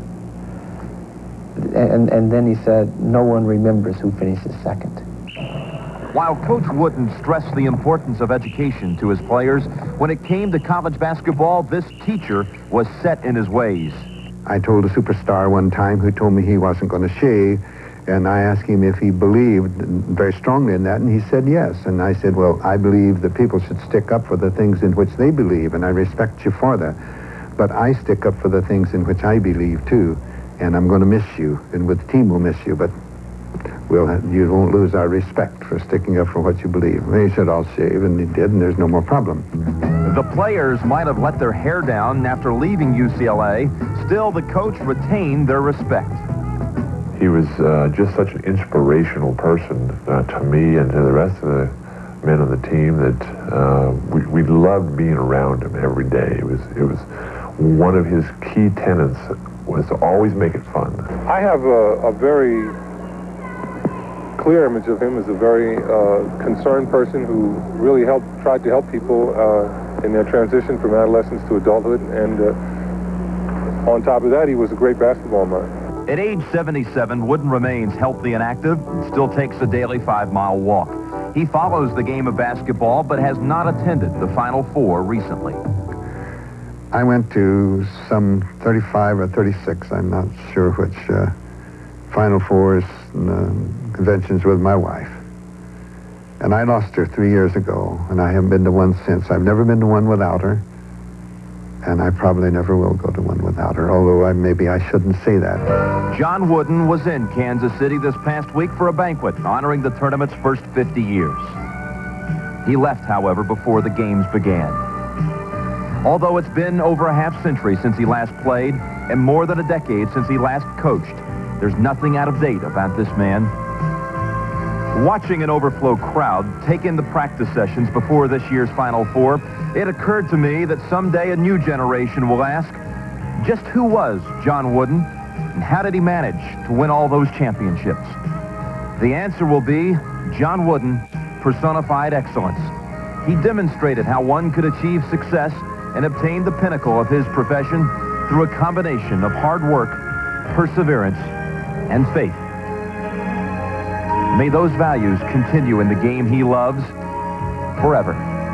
And then he said, no one remembers who finishes second. While Coach Wooden stressed the importance of education to his players, when it came to college basketball, this teacher was set in his ways. I told a superstar one time who told me he wasn't going to shave, and I asked him if he believed very strongly in that, and he said yes. And I said, well, I believe that people should stick up for the things in which they believe, and I respect you for that. But I stick up for the things in which I believe, too, and I'm going to miss you, and the team will miss you, but you won't lose our respect for sticking up for what you believe. And he said, I'll shave, and he did, and there's no more problem. The players might have let their hair down after leaving UCLA. Still, the coach retained their respect. He was just such an inspirational person to me and to the rest of the men on the team that we loved being around him every day. It was one of his key tenets was to always make it fun. I have a very clear image of him as a very concerned person who really tried to help people in their transition from adolescence to adulthood, and on top of that, he was a great basketball mind. At age 77, Wooden remains healthy and active and still takes a daily 5-mile walk. He follows the game of basketball, but has not attended the Final Four recently. I went to some 35 or 36, I'm not sure which, Final Fours and conventions with my wife. And I lost her 3 years ago, and I haven't been to one since. I've never been to one without her, and I probably never will go to one without her, although maybe I shouldn't say that. John Wooden was in Kansas City this past week for a banquet honoring the tournament's first 50 years. He left, however, before the games began. Although it's been over a half-century since he last played and more than a decade since he last coached, there's nothing out of date about this man. Watching an overflow crowd take in the practice sessions before this year's Final Four, it occurred to me that someday a new generation will ask, just who was John Wooden, and how did he manage to win all those championships? The answer will be John Wooden personified excellence. He demonstrated how one could achieve success and obtain the pinnacle of his profession through a combination of hard work, perseverance, and faith. May those values continue in the game he loves forever.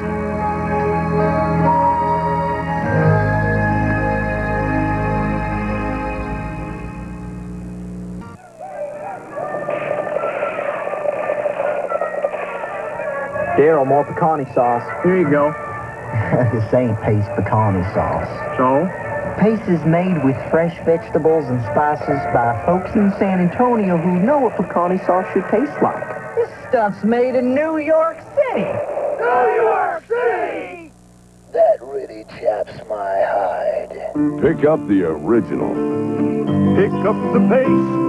Daryl, more pecani sauce. Here you go. This ain't paste pecani sauce. So? Paste is made with fresh vegetables and spices by folks in San Antonio who know what pecani sauce should taste like. This stuff's made in New York City. New York City! That really chaps my hide. Pick up the original. Pick up the pace.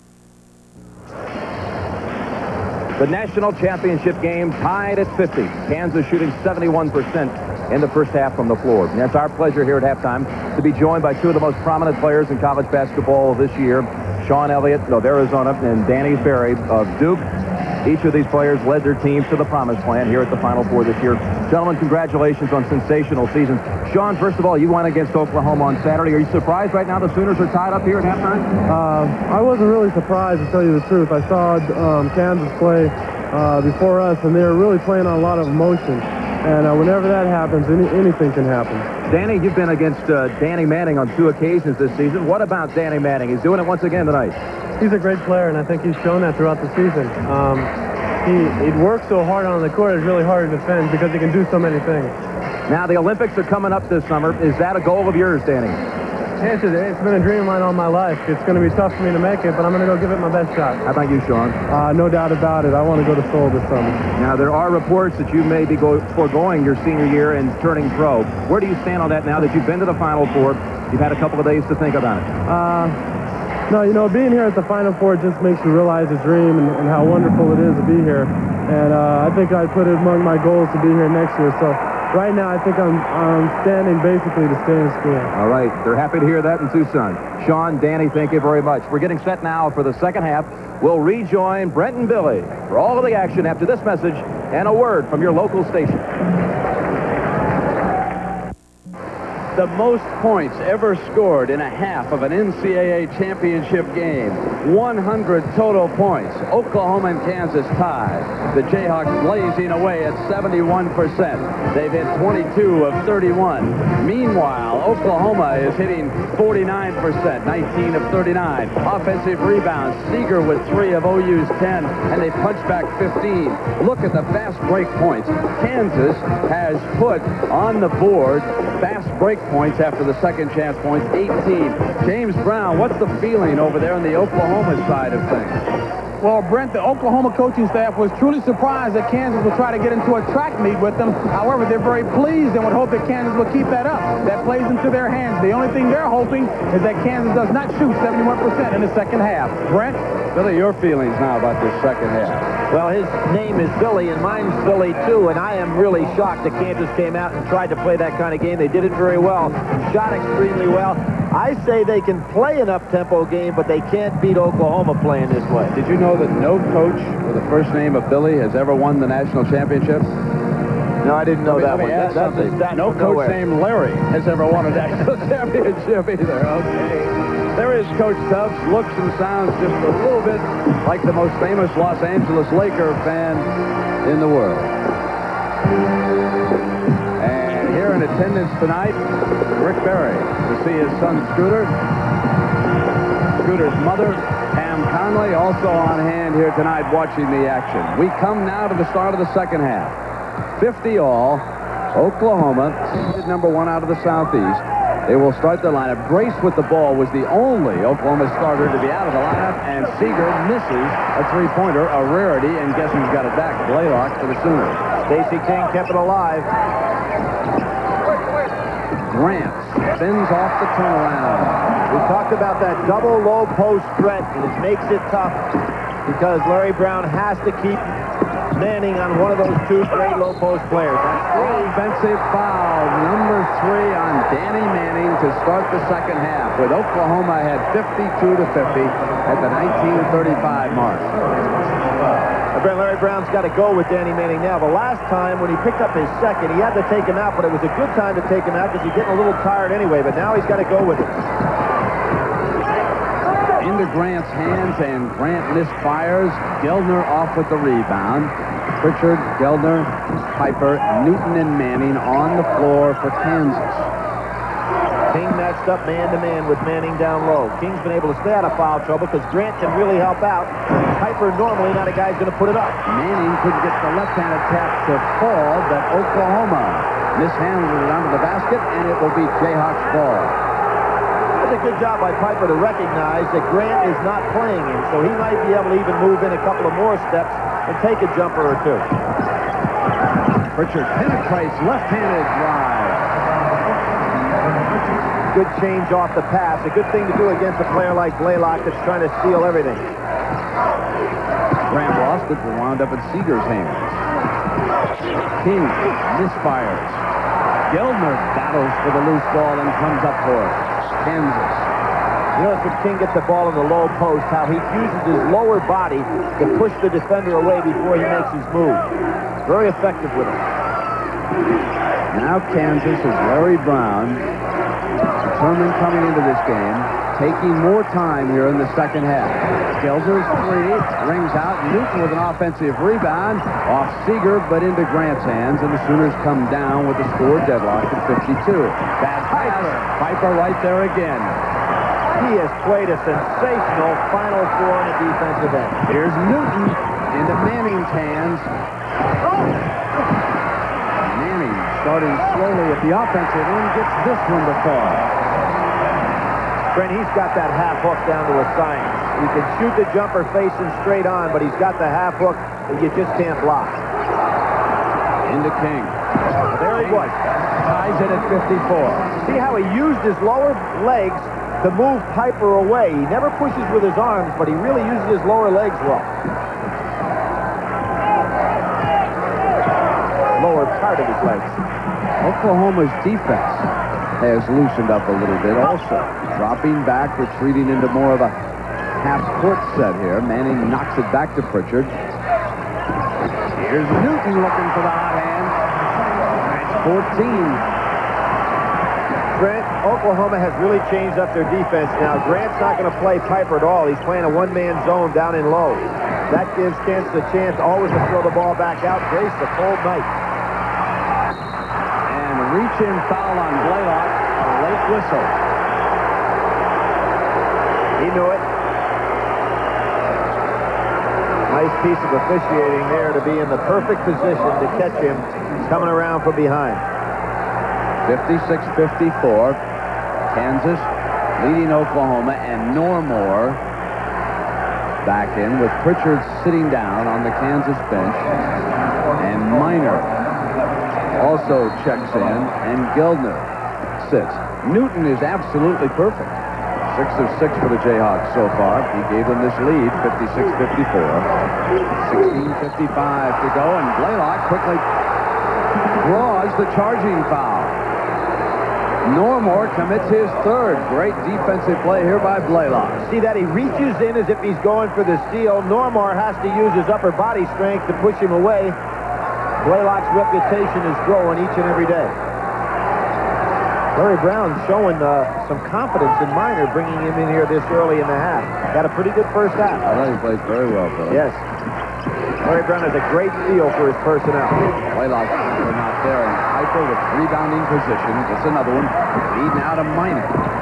The national championship game tied at 50. Kansas shooting 71% in the first half from the floor. And it's our pleasure here at halftime to be joined by two of the most prominent players in college basketball this year, Elliott of Arizona and Ferry of Duke. Each of these players led their teams to the promised land here at the Final Four this year. Gentlemen, congratulations on sensational seasons. Sean, first of all, you won against Oklahoma on Saturday. Are you surprised right now the Sooners are tied up here at halftime? I wasn't really surprised, to tell you the truth. I saw Kansas play before us, and they were really playing on a lot of emotion. And whenever that happens, anything can happen. Danny, you've been against Danny Manning on 2 occasions this season. What about Danny Manning? He's doing it once again tonight. He's a great player, and I think he's shown that throughout the season. He works so hard on the court, it's really hard to defend because he can do so many things. Now, the Olympics are coming up this summer. Is that a goal of yours, Danny? Yes, it's been a dream of mine all my life. It's going to be tough for me to make it, but I'm going to go give it my best shot. How about you, Sean? No doubt about it. I want to go to Seoul this summer. Now, there are reports that you may be foregoing your senior year and turning pro. Where do you stand on that now that you've been to the Final Four? You've had a couple of days to think about it. No, you know, being here at the Final Four just makes you realize the dream and how wonderful it is to be here. And I think I put it among my goals to be here next year. So right now, I think I'm standing basically to stay in school. All right. They're happy to hear that in Tucson. Sean, Danny, thank you very much. We're getting set now for the second half. We'll rejoin Brent and Billy for all of the action after this message and a word from your local station. The most points ever scored in a half of an NCAA championship game. 100 total points. Oklahoma and Kansas tied. The Jayhawks blazing away at 71%. They've hit 22 of 31. Meanwhile, Oklahoma is hitting 49%, 19 of 39. Offensive rebounds. Seeger with 3 of OU's 10, and they punch back 15. Look at the fast break points. Kansas has put on the board fast break points after the second chance points, 18. James Brown, what's the feeling over there on the Oklahoma side of things? Well, Brent, the Oklahoma coaching staff was truly surprised that Kansas would try to get into a track meet with them. However, they're very pleased and would hope that Kansas will keep that up. That plays into their hands. The only thing they're hoping is that Kansas does not shoot 71% in the second half. Brent? Billy, your feelings now about this second half? Well, his name is Billy, and mine's Billy, too, and I am really shocked that Kansas came out and tried to play that kind of game. They did it very well, shot extremely well. I say they can play an up-tempo game, but they can't beat Oklahoma playing this way. Did you know that no coach with the first name of Billy has ever won the national championship? No, I didn't know that one. No coach named Larry has ever won a national championship either. Okay. There is Coach Tubbs. Looks and sounds just a little bit like the most famous Los Angeles Laker fan in the world. And here in attendance tonight, Rick Ferry to see his son Scooter. Scooter's mother, Pam Conley, also on hand here tonight watching the action. We come now to the start of the second half. 50 all. Oklahoma, seeded number 1 out of the Southeast. They will start their lineup. Grace with the ball was the only Oklahoma starter to be out of the lineup, and Seeger misses a three-pointer, a rarity, and guess who's got it back? Blaylock for the Sooners. Stacey King kept it alive. Grant spins off the turnaround. We talked about that double low post threat, and it makes it tough because Larry Brown has to keep Manning on one of those 2 great low post players. Offensive foul, number 3 on Danny Manning to start the second half, with Oklahoma had 52-50 at the 19:35 mark. Larry Brown's got to go with Danny Manning now. The last time when he picked up his second, he had to take him out, but it was a good time to take him out because he's getting a little tired anyway, but now he's got to go with it. Into Grant's hands, and Grant misfires. Geldner off with the rebound. Pritchard, Geldner, Piper, Newton, and Manning on the floor for Kansas. King matched up man-to-man with Manning down low. King's been able to stay out of foul trouble because Grant can really help out. Piper normally not a guy's going to put it up. Manning could get the left-handed tap to fall, but Oklahoma mishandled it onto the basket, and it will be Jayhawks ball. That's a good job by Piper to recognize that Grant is not playing him, so he might be able to even move in a couple of more steps and take a jumper or 2. Pritchard penetrates left-handed drive. Good change off the pass. A good thing to do against a player like Blaylock that's trying to steal everything. Grant lost it, but wound up in Seeger's hands. King misfires. Geldner battles for the loose ball and comes up for it. Kansas. You notice when King gets the ball in the low post, how he uses his lower body to push the defender away before he makes his move. Very effective with it. Now Kansas is Larry Brown, determined coming into this game, taking more time here in the second half. Gilder's three, rings out. Newton with an offensive rebound off Seeger, but into Grant's hands, and the Sooners come down with the score deadlocked at 52. Bad pass. Piper right there again. He has played a sensational Final Four on the defensive end. Here's Newton into Manning's hands. Manning starting slowly at the offensive end, gets this one to fall. Brent, he's got that half hook down to a science. You can shoot the jumper facing straight on, but he's got the half hook that you just can't block. Into King. There he was. Ties it at 54. See how he used his lower legs to move Piper away. He never pushes with his arms, but he really uses his lower legs well. Lower part of his legs. Oklahoma's defense has loosened up a little bit also. Dropping back, retreating into more of a half-court set here. Manning knocks it back to Pritchard. Here's Newton looking for the hot hand. That's 14. Grant, Oklahoma has really changed up their defense. Now, Grant's not going to play Piper at all. He's playing a one-man zone down in low. That gives Kansas a chance always to throw the ball back out. Grace, a cold night. And reach-in foul on Blaylock. A late whistle. He knew it. Nice piece of officiating there to be in the perfect position to catch him coming around from behind. 56-54. Kansas leading Oklahoma, and Normore back in with Pritchard sitting down on the Kansas bench, and Minor also checks in, and Gildner sits. Newton is absolutely perfect. 6 of 6 for the Jayhawks so far. He gave them this lead, 56-54. 16:55 to go, and Blaylock quickly draws the charging foul. Normore commits his third. Great defensive play here by Blaylock. See that? He reaches in as if he's going for the steal. Normore has to use his upper body strength to push him away. Blaylock's reputation is growing each and every day. Larry Brown showing some confidence in Minor, bringing him in here this early in the half. Got a pretty good first half. I thought he played very well, Billy. Yes. Larry Brown has a great feel for his personnel. Blaylock not there, and Piper with rebounding position. Gets another one. Lead now to Minor.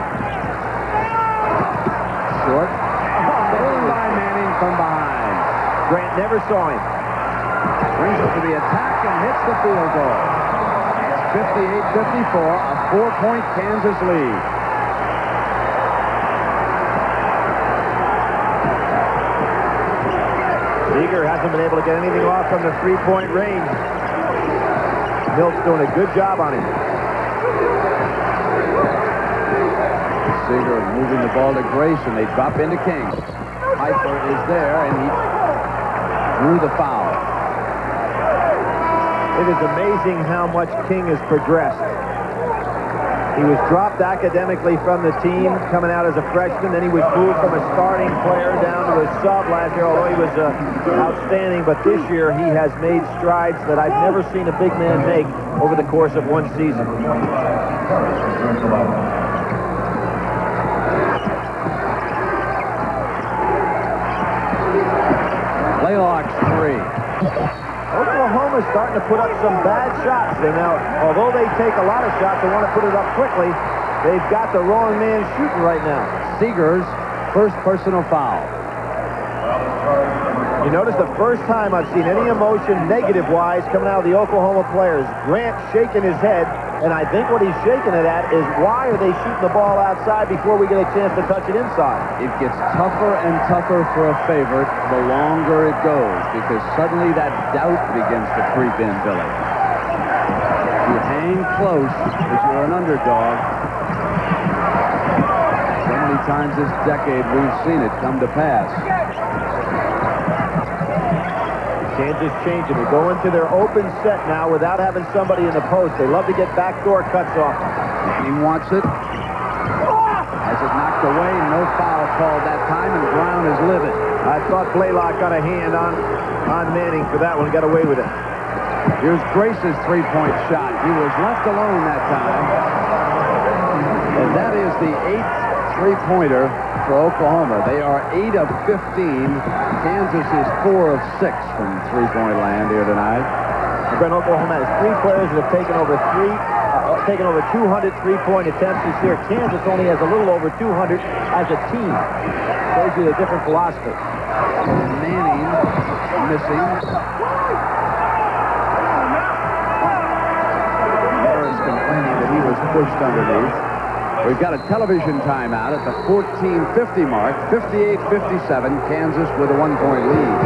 Short. Stolen by Manning from behind. Grant never saw him. Brings it to the attack and hits the field goal. It's 58-54, a 4-point Kansas lead. Seeger hasn't been able to get anything off from the three-point range. Milt's doing a good job on him. Seeger moving the ball to Grace, and they drop into King. Piper is there, and he drew the foul. It is amazing how much King has progressed. He was dropped academically from the team coming out as a freshman. Then he was moved from a starting player down to a sub last year, although he was outstanding. But this year he has made strides that I've never seen a big man make over the course of one season. Blaylock's three. Oklahoma's starting to put up some bad shots. And now, although they take a lot of shots, they want to put it up quickly. They've got the wrong man shooting right now. Seeger's first personal foul. You notice the first time I've seen any emotion negative-wise coming out of the Oklahoma players. Grant shaking his head, and I think what he's shaking it at is why are they shooting the ball outside before we get a chance to touch it inside? It gets tougher and tougher for a favorite the longer it goes, because suddenly that doubt begins to creep in, Billy. You hang close if you're an underdog. So many times this decade we've seen it come to pass. Kansas changing. They go into their open set now without having somebody in the post. They love to get backdoor cuts off. Manning wants it. Has it knocked away. No foul called that time, and Brown is livid. I thought Blaylock got a hand on Manning for that one, got away with it. Here's Grace's three-point shot. He was left alone that time. And that is the 8th three-pointer for Oklahoma. They are 8 of 15. Kansas is 4 of 6 from three-point land here tonight. Brent, Oklahoma has 3 players that have taken over 200 three-point attempts this year. Kansas only has a little over 200 as a team. Shows you the different philosophy. Manning missing. Harris complaining that he was pushed underneath. We've got a television timeout at the 14:50 mark. 58-57. Kansas with a 1-point lead.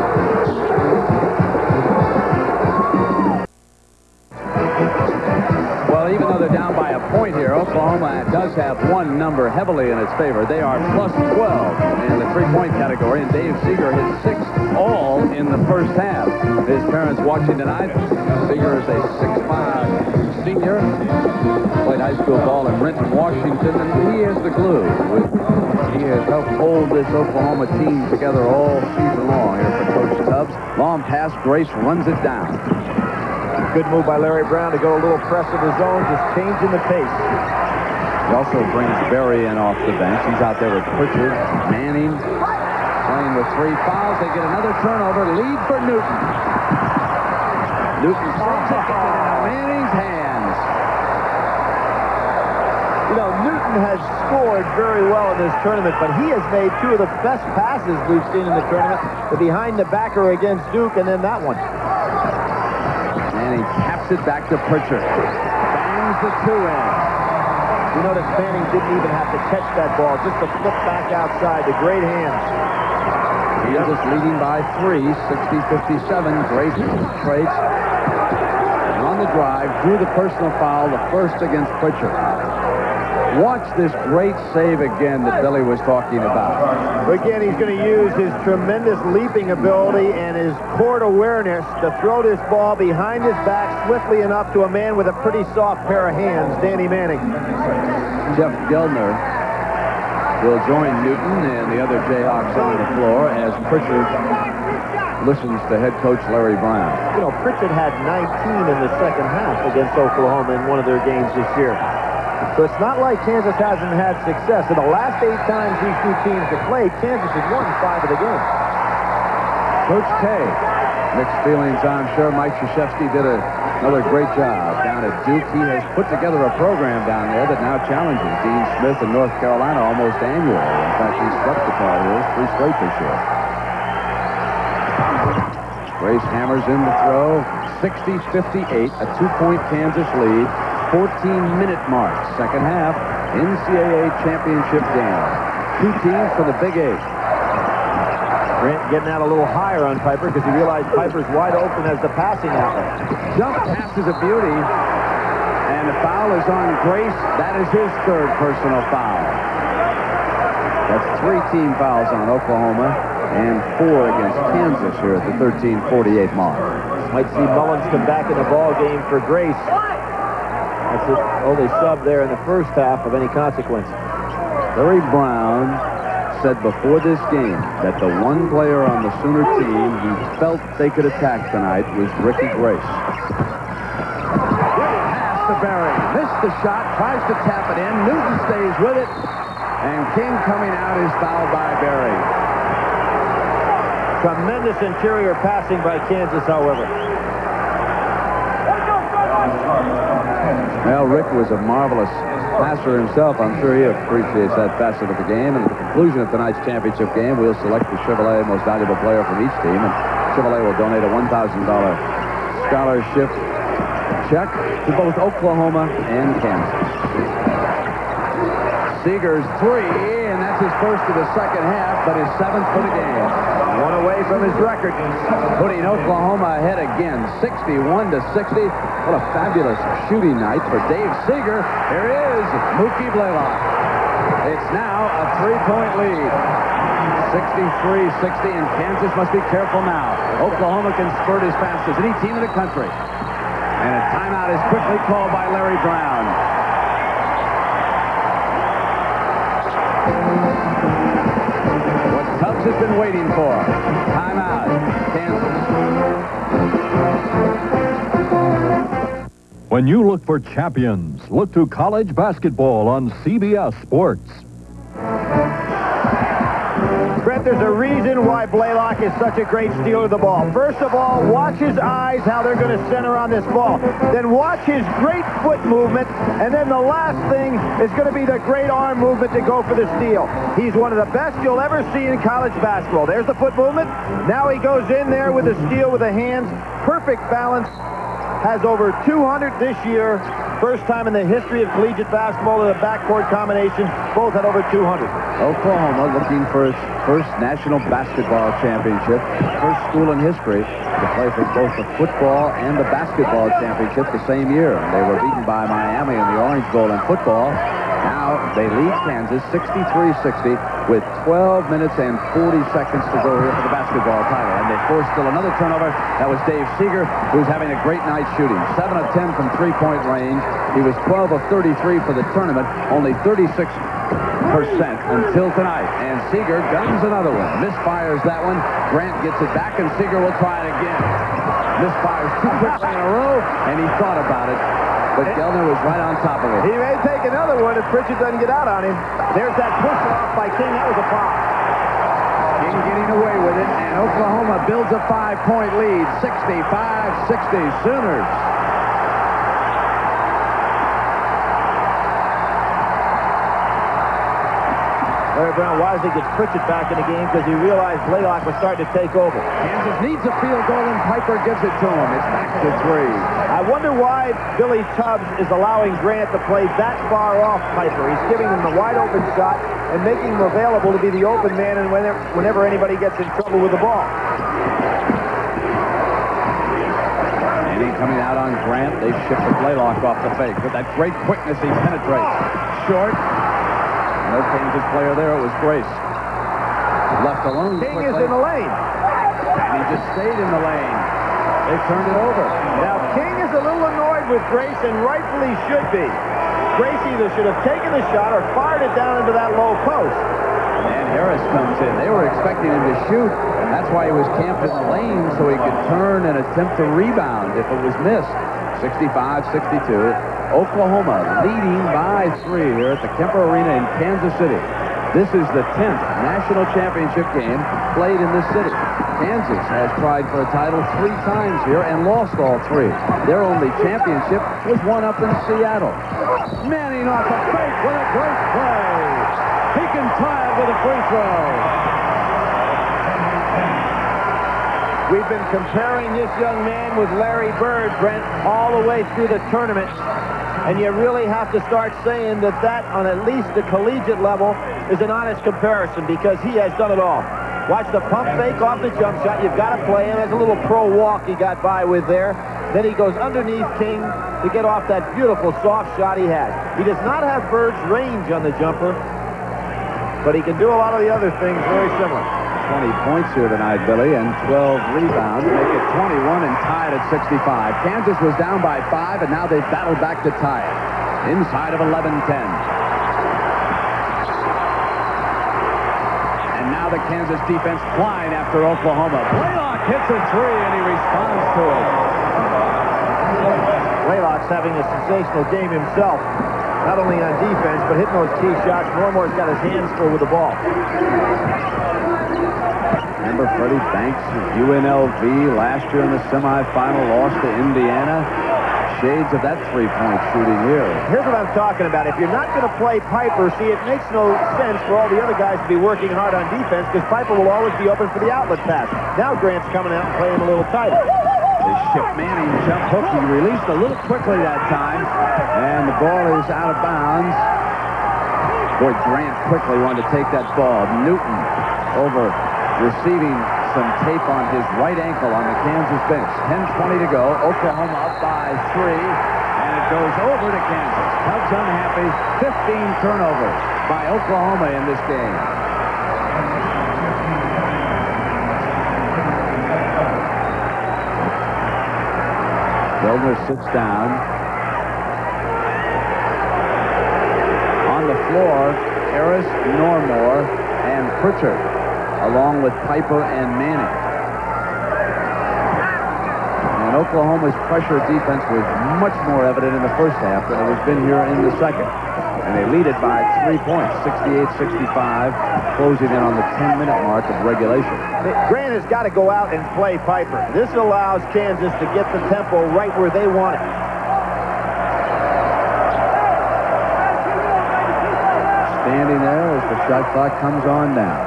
Well, even though they're down by a point here, Oklahoma does have one number heavily in its favor. They are plus 12 in the three-point category, and Dave Seeger hit 6 all in the first half. His parents watching tonight. Seeger is a 6'5" senior. Played high school ball in Renton, Washington, and he is the glue. He has helped hold this Oklahoma team together all season long here for Coach Tubbs. Long pass, Grace runs it down. Good move by Larry Brown to go a little press of his own, just changing the pace. He also brings Ferry in off the bench. He's out there with Pritchard. Manning playing with 3 fouls. They get another turnover. Lead for Newton. Newton takes it into Manning's hands. You know, Newton has scored very well in this tournament, but he has made 2 of the best passes we've seen in the tournament. The behind-the-backer against Duke, and then that one. Manning taps it back to Pritchard. Bangs the 2 in. You notice Manning didn't even have to catch that ball, just to flip back outside. The great hands. Kansas leading by 3, 60-57. Grace trades. And on the drive, drew the personal foul, the first against Pritchard. Watch this great save again that Billy was talking about. Again, he's going to use his tremendous leaping ability and his court awareness to throw this ball behind his back swiftly enough to a man with a pretty soft pair of hands, Danny Manning. Jeff Geldner will join Newton and the other Jayhawks on the floor as Pritchard listens to head coach Larry Brown. You know, Pritchard had 19 in the second half against Oklahoma in one of their games this year. So it's not like Kansas hasn't had success. In the last 8 times these 2 teams have played, Kansas has won 5 of the games. Coach K, mixed feelings, I'm sure. Mike Krzyzewski did another great job down at Duke. He has put together a program down there that now challenges Dean Smith in North Carolina almost annually. In fact, he swept the Tar Heels 3 straight this year. Grace hammers in the throw. 60-58, a 2-point Kansas lead. 14-minute mark, second half, NCAA championship game. 2 teams for the Big 8. Grant getting out a little higher on Piper because he realized Piper's wide open as the passing outlet. Jump pass is a beauty, and the foul is on Grace. That is his 3rd personal foul. That's 3 team fouls on Oklahoma and 4 against Kansas here at the 13:48 mark. Might see Mullins come back in the ball game for Grace. That's the only sub there in the first half of any consequence. Larry Brown said before this game that the one player on the Sooner team he felt they could attack tonight was Ricky Grace. Pass to Ferry. Missed the shot. Tries to tap it in. Newton stays with it. And King coming out is fouled by Berry. Tremendous interior passing by Kansas, however. Well, Rick was a marvelous passer himself. I'm sure he appreciates that facet of the game. And at the conclusion of tonight's championship game, we'll select the Chevrolet most valuable player from each team. And Chevrolet will donate a $1,000 scholarship check to both Oklahoma and Kansas. Seeger's 3, and that's his first of the second half, but his 7th for the game. 1 away from his record. Putting Oklahoma ahead again, 61-60. What a fabulous shooting night for Dave Seeger. Here is Mookie Blaylock. It's now a 3-point lead. 63-60, and Kansas must be careful now. Oklahoma can spurt as fast as any team in the country. And a timeout is quickly called by Larry Brown. has been waiting for. Timeout, Kansas. When you look for champions, look to college basketball on CBS Sports. Brett, there's a reason why Blaylock is such a great stealer of the ball. First of all, watch his eyes, how they're going to center on this ball. Then watch his great foot movement. And then the last thing is going to be the great arm movement to go for the steal. He's one of the best you'll ever see in college basketball. There's the foot movement. Now he goes in there with the steal with the hands. Perfect balance. Has over 200 this year. First time in the history of collegiate basketball in a backcourt combination. Both had over 200. Oklahoma looking for its first national basketball championship. First school in history to play for both the football and the basketball championship the same year. They were beaten by Miami in the Orange Bowl in football. Now they lead Kansas 63-60 with 12 minutes and 40 seconds to go here for the basketball title. And they forced still another turnover. That was Dave Seeger, who's having a great night shooting. 7 of 10 from three-point range. He was 12 of 33 for the tournament, only 36% until tonight. And Seeger guns another one. Misfires that one. Grant gets it back, and Seeger will try it again. Misfires 2 quickly in a row, and he thought about it. But Gelner was right on top of it. He may take another one if Pritchett doesn't get out on him. There's that push-off by King. That was a foul. King getting away with it, and Oklahoma builds a 5-point lead. 65-60 Sooners. Larry Brown wisely gets Pritchett back in the game because he realized Blaylock was starting to take over. Kansas needs a field goal, and Piper gives it to him. It's back to 3. I wonder why Billy Tubbs is allowing Grant to play that far off Piper. He's giving him the wide-open shot and making him available to be the open man and whenever anybody gets in trouble with the ball. Manning coming out on Grant. They shift the Blaylock off the fake. With that great quickness, he penetrates. Short. No Kansas player there. It was Grace. Left alone. King quickly. is in the lane. And he just stayed in the lane. They turned it over. Now, King is a little annoyed with Grace, and rightfully should be. Grace either should have taken the shot or fired it down into that low post. And Harris comes in. They were expecting him to shoot. That's why he was camped in the lane, so he could turn and attempt to rebound if it was missed. 65-62. Oklahoma leading by 3 here at the Kemper Arena in Kansas City. This is the 10th national championship game played in this city. Kansas has tried for a title 3 times here and lost all 3. Their only championship was won up in Seattle. Manning off a fake with a great play. He can tie it with a free throw. We've been comparing this young man with Larry Bird, Brent, all the way through the tournament. And you really have to start saying that on at least the collegiate level is an honest comparison because he has done it all. Watch the pump fake off the jump shot. You've got to play him. There's a little pro walk he got by with there. Then he goes underneath King to get off that beautiful soft shot he has. He does not have Bird's range on the jumper, but he can do a lot of the other things very similar. 20 points here tonight, Billy, and 12 rebounds. Make it 21 and tied at 65. Kansas was down by 5, and now they've battled back to tie it. Inside of 11-10. And now the Kansas defense flying after Oklahoma. Blaylock hits a 3, and he responds to it. Blaylock's having a sensational game himself. Not only on defense, but hitting those key shots. Moremore's got his hands full with the ball. Remember Freddie Banks of UNLV last year in the semifinal, lost to Indiana. Shades of that three-point shooting here. Here's what I'm talking about. If you're not going to play Piper, see, it makes no sense for all the other guys to be working hard on defense because Piper will always be open for the outlet pass. Now Grant's coming out and playing a little tighter. They shift Manning jump hook. He released a little quickly that time, and the ball is out of bounds. Boy, Grant quickly wanted to take that ball. Newton over, receiving some tape on his right ankle on the Kansas bench. 10:20 to go. Oklahoma up by 3, and it goes over to Kansas. Tubbs unhappy. 15 turnovers by Oklahoma in this game. Gelner sits down. On the floor, Harris, Normore, and Pritchard. along with Piper and Manning. And Oklahoma's pressure defense was much more evident in the first half than it has been here in the second. And they lead it by 3 points, 68-65, closing in on the 10-minute mark of regulation. Grant has got to go out and play Piper. This allows Kansas to get the tempo right where they want it. Standing there as the shot clock comes on now.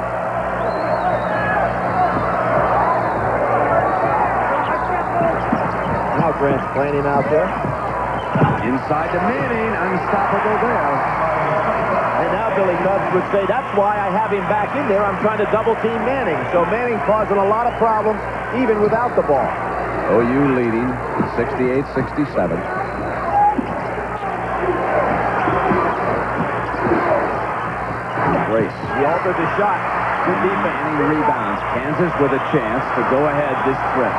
Now Grant's playing him out there. Inside to Manning, unstoppable there. And now Billy Nubbs would say, that's why I have him back in there. I'm trying to double-team Manning. So Manning causing a lot of problems even without the ball. OU leading 68-67. Grace. He altered the shot. Good defense. Manning rebounds. Kansas with a chance to go ahead this trip.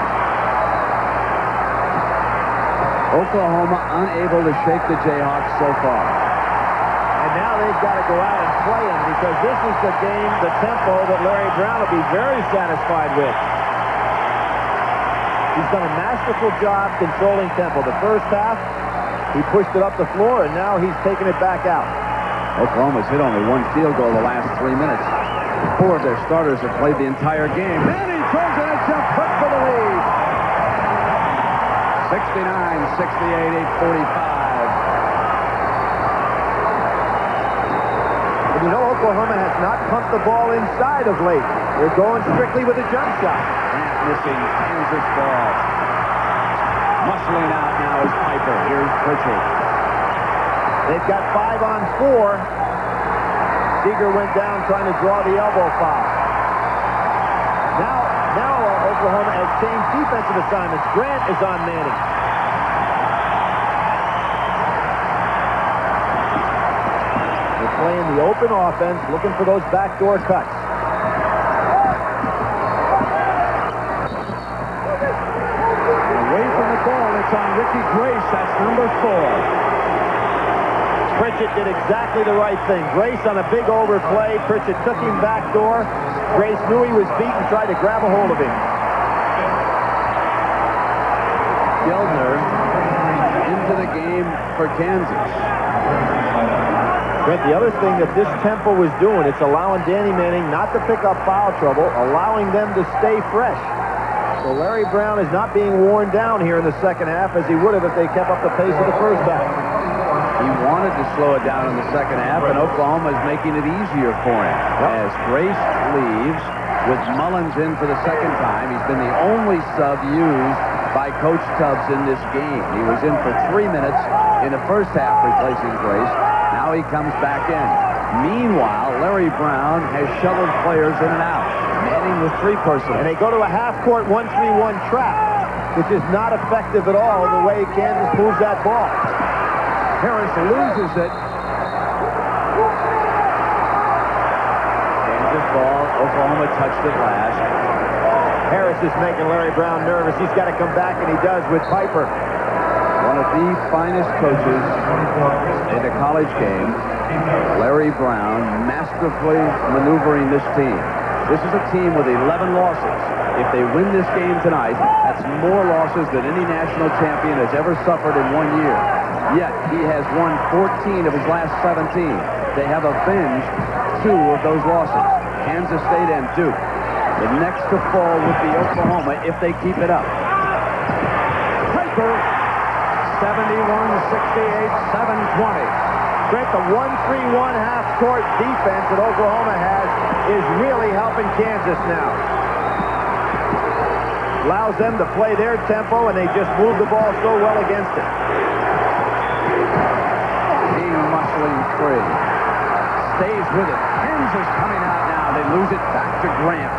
Oklahoma unable to shake the Jayhawks so far. And now they've got to go out and play him because this is the game, the tempo that Larry Brown will be very satisfied with. He's done a masterful job controlling tempo. The first half, he pushed it up the floor, and now he's taking it back out. Oklahoma's hit only one field goal the last 3 minutes. 4 of their starters have played the entire game. Manning throws in a jump hook for the lead. 69-68, 8:45. And you know Oklahoma has not pumped the ball inside of late. They're going strictly with a jump shot. Grant missing Kansas ball. Muscling out now is Piper. Here's Pritchard. They've got 5 on 4. Seeger went down trying to draw the elbow foul. Now Oklahoma has changed defensive assignments. Grant is on Manning. They're playing the open offense, looking for those backdoor cuts. Away from the ball, it's on Ricky Grace. That's number 4. Pritchett did exactly the right thing. Grace on a big overplay. Pritchett took him backdoor. Grace knew he was beat and tried to grab a hold of him. Geldner into the game for Kansas. Brent, the other thing that this tempo was doing, it's allowing Danny Manning not to pick up foul trouble, allowing them to stay fresh. So Larry Brown is not being worn down here in the second half as he would have if they kept up the pace of the first half. He wanted to slow it down in the second half, and Oklahoma is making it easier for him. As Grace leaves with Mullins in for the second time. He's been the only sub used by Coach Tubbs in this game. He was in for 3 minutes in the first half replacing Grace. Now he comes back in. Meanwhile, Larry Brown has shuttled players in and out. Manning with 3 personnel. And they go to a half-court 1-3-1 trap, which is not effective at all the way Kansas moves that ball. Harris loses it. Kansas ball. Oklahoma touched it last. Harris is making Larry Brown nervous. He's got to come back, and he does with Piper. One of the finest coaches in a college game, Larry Brown, masterfully maneuvering this team. This is a team with 11 losses. If they win this game tonight, that's more losses than any national champion has ever suffered in 1 year. Yet, he has won 14 of his last 17. They have avenged 2 of those losses, Kansas State and Duke. The next to fall would be Oklahoma if they keep it up. Piper, 71-68, 7:20. Brent, the 1-3-1 half-court defense that Oklahoma has is really helping Kansas now. Allows them to play their tempo, and they just move the ball so well against it. King muscling free. Stays with it. Kansas coming out now. They lose it back to Grant.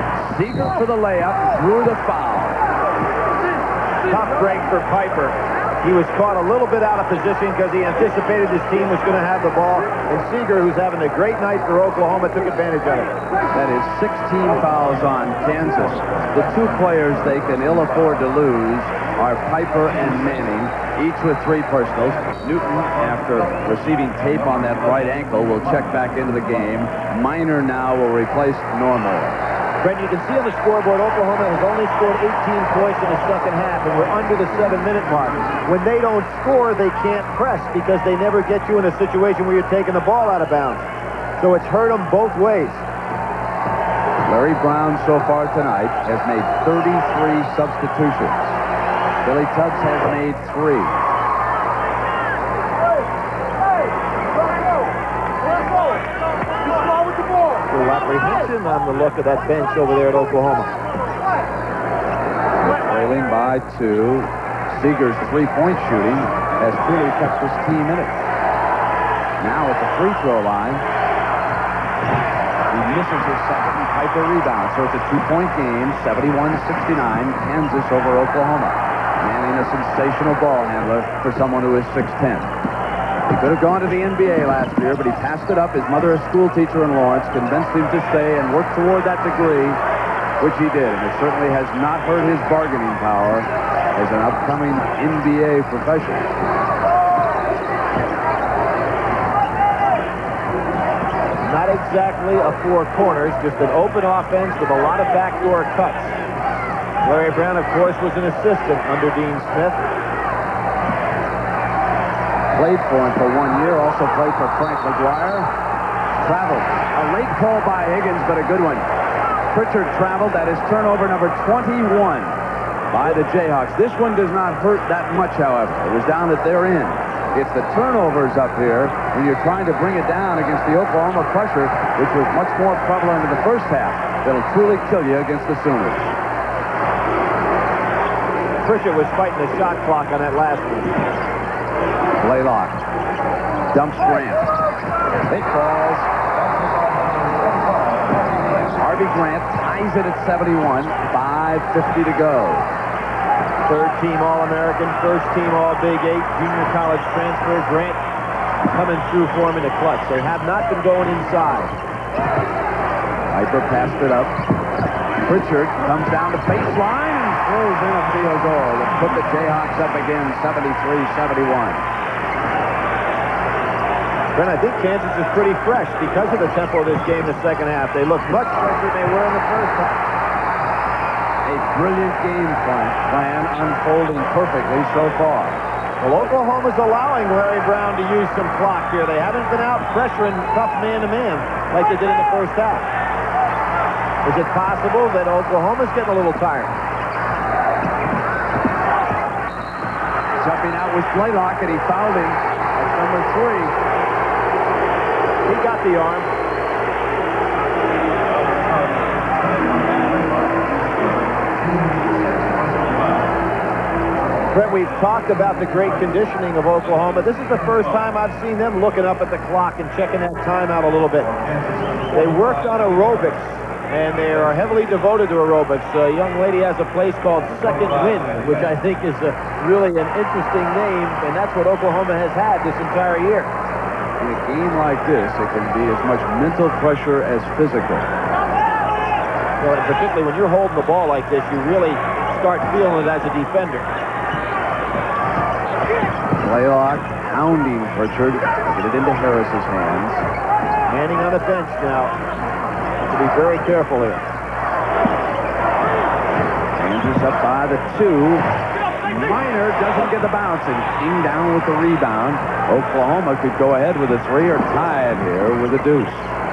Seeger for the layup. Drew the foul. Tough break for Piper. He was caught a little bit out of position because he anticipated his team was going to have the ball, and Seeger, who's having a great night for Oklahoma, took advantage of it. That is 16 fouls on Kansas. The two players they can ill afford to lose are Piper and Manning, each with 3 personals. Newton, after receiving tape on that right ankle, will check back into the game. Minor now will replace Normal. Brent, you can see on the scoreboard, Oklahoma has only scored 18 points in the second half, and we're under the 7-minute mark. When they don't score, they can't press because they never get you in a situation where you're taking the ball out of bounds. So it's hurt them both ways. Larry Brown so far tonight has made 33 substitutions. Billy Tubbs has made 3. Apprehension on the look of that bench over there at Oklahoma. Trailing by 2. Seeger's 3-point shooting has truly kept this team in it. Now at the free throw line, he misses his second, and Piper rebounds. So it's a 2-point game, 71-69, Kansas over Oklahoma. Manning, a sensational ball handler for someone who is 6'10". He could have gone to the NBA last year, but he passed it up. His mother, a school teacher in Lawrence, convinced him to stay and work toward that degree, which he did. And it certainly has not hurt his bargaining power as an upcoming NBA professional. Not exactly a 4 corners, just an open offense with a lot of backdoor cuts. Larry Brown, of course, was an assistant under Dean Smith. Played for him for 1 year, also played for Frank McGuire. Traveled. A late call by Higgins, but a good one. Pritchard traveled. That is turnover number 21 by the Jayhawks. This one does not hurt that much, however. It was down at their end. It's the turnovers up here when you're trying to bring it down against the Oklahoma pressure, which was much more prevalent in the first half. That'll truly kill you against the Sooners. Pritchard was fighting the shot clock on that last one. Blaylock dumps Grant. It falls. Harvey Grant ties it at 71. 5:50 to go. Third-team All-American, first-team All-Big 8, junior college transfer. Grant coming through for him in the clutch. They have not been going inside. Piper passed it up. Pritchard comes down the baseline and throws in a field goal to put the Jayhawks up again, 73-71. Brent, I think Kansas is pretty fresh because of the tempo of this game in the second half. They look much fresher than they were in the first half. A brilliant game plan unfolding perfectly so far. Well, Oklahoma's allowing Larry Brown to use some clock here. They haven't been out pressuring tough man-to-man like they did in the first half. Is it possible that Oklahoma's getting a little tired? Jumping out was Blaylock, and he fouled him. That's number 3. He got the arm. Brent, we've talked about the great conditioning of Oklahoma. This is the first time I've seen them looking up at the clock and checking that time out a little bit. They worked on aerobics, and they are heavily devoted to aerobics. A young lady has a place called Second Wind, which I think is really an interesting name, and that's what Oklahoma has had this entire year. In a game like this, it can be as much mental pressure as physical. Well, particularly when you're holding the ball like this, you really start feeling it as a defender. Blaylock hounding Pritchard. Get it into Harris's hands. Manning on the bench now. Have to be very careful here. Kansas up by the 2. Minor doesn't get the bounce, and King down with the rebound. Oklahoma could go ahead with a 3 or tie it here with a deuce.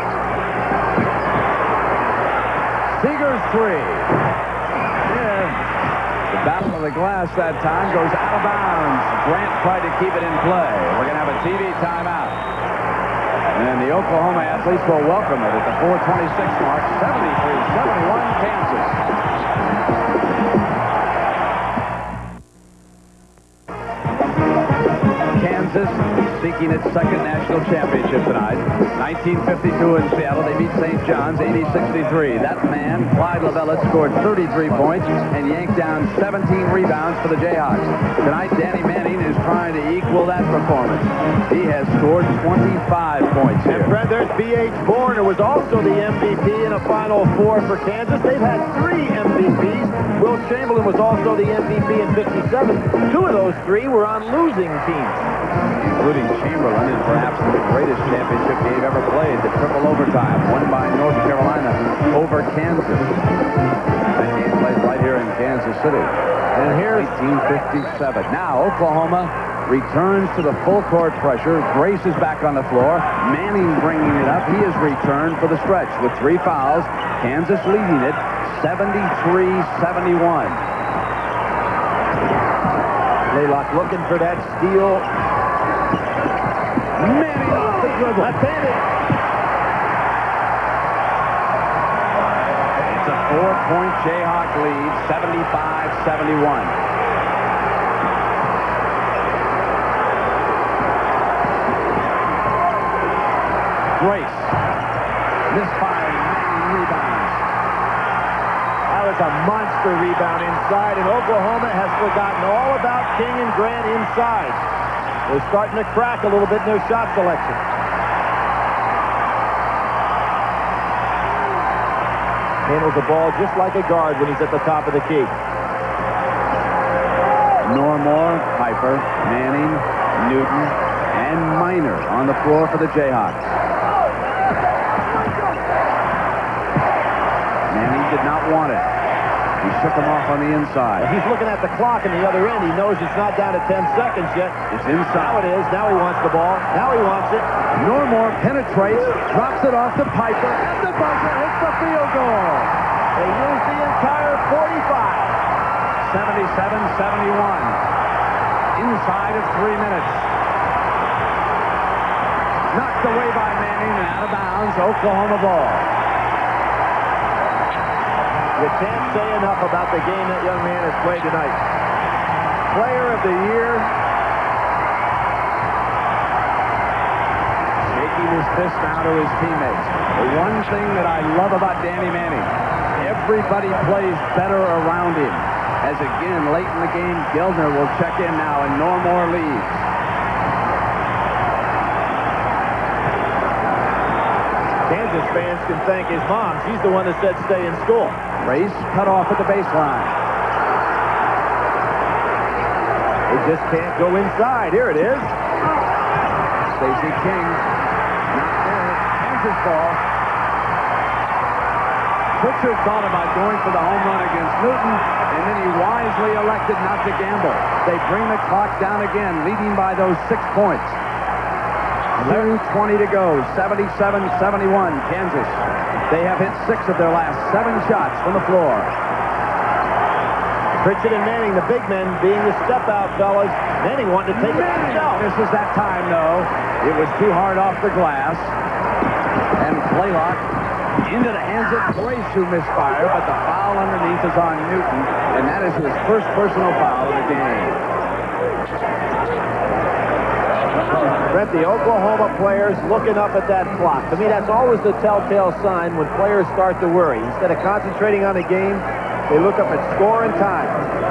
Seeger's 3. Yeah. The battle of the glass that time goes out of bounds. Grant tried to keep it in play. We're going to have a TV timeout. And the Oklahoma athletes will welcome it at the 4:26 mark. 73-71 Kansas. Kansas seeking its second national championship tonight. 1952 in Seattle, they beat St. John's 80-63. That man, Clyde Lovellette, scored 33 points and yanked down 17 rebounds for the Jayhawks. Tonight, Danny Manning is trying to equal that performance. He has scored 25 points here. And Fred, there's B.H. Bourne, who was also the MVP in a Final Four for Kansas. They've had 3 MVPs. Will Chamberlain was also the MVP in 57. 2 of those 3 were on losing teams. Including Chamberlain in perhaps the greatest championship game ever played, the triple overtime, won by North Carolina over Kansas. That game played right here in Kansas City. And here's 1957. Now Oklahoma returns to the full court pressure. Grace is back on the floor. Manning bringing it up. He is returned for the stretch with 3 fouls. Kansas leading it 73-71. Blaylock looking for that steal. Manning off the dribble. Left-handed. It's a 4-point Jayhawk lead, 75-71. Grace. Misfiring. Manning rebounds. That was a monster rebound inside, and Oklahoma has forgotten all about King and Grant inside. They're starting to crack a little bit in their shot selection. Handles the ball just like a guard when he's at the top of the key. Normore, Piper, Manning, Newton, and Minor on the floor for the Jayhawks. Manning did not want it. He shook him off on the inside. He's looking at the clock on the other end. He knows it's not down to 10 seconds yet. It's inside. Now it is. Now he wants the ball. Now he wants it. Normore penetrates, drops it off to Piper, and the buzzer hits the field goal. They use the entire 45. 77-71. Inside of 3 minutes. Knocked away by Manning and out of bounds. Oklahoma ball. You can't say enough about the game that young man has played tonight. Player of the year. Shaking his fist now to his teammates. The one thing that I love about Danny Manning, everybody plays better around him. As again, late in the game, Gildner will check in now, and Normore leads. Kansas fans can thank his mom. She's the one that said stay in school. Race cut off at the baseline. They just can't go inside. Here it is. Stacey King. Not there. Kansas ball. Pritchard thought about going for the home run against Newton, and then he wisely elected not to gamble. They bring the clock down again, leading by those 6 points. 2:20 to go, 77-71, Kansas. They have hit 6 of their last 7 shots from the floor. Pritchard and Manning, the big men, being the step-out fellas. Manning wanted to take it himself. This is that time, though. It was too hard off the glass. And Blaylock into the hands of Grace, who misfired, but the foul underneath is on Newton, and that is his first personal foul of the game. Brett, the Oklahoma players looking up at that clock. To me, that's always the telltale sign when players start to worry. Instead of concentrating on the game, they look up at score and time.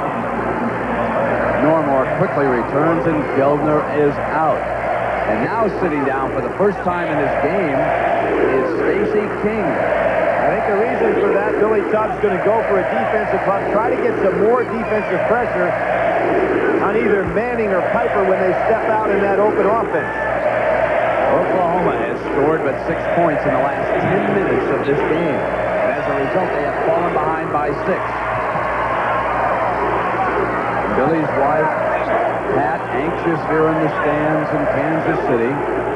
Normore quickly returns, and Gildner is out. And now sitting down for the first time in this game is Stacey King. I think the reason for that, Billy Tubbs going to go for a defensive punt, try to get some more defensive pressure on either Manning or Piper when they step out in that open offense. Oklahoma has scored but 6 points in the last 10 minutes of this game. And as a result, they have fallen behind by 6. Billy's wife, Pat, anxious here in the stands in Kansas City.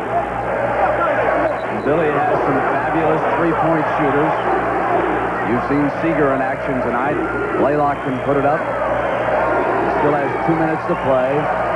Billy has some fabulous three-point shooters. You've seen Seeger in action tonight. Blaylock can put it up. Still has 2 minutes to play.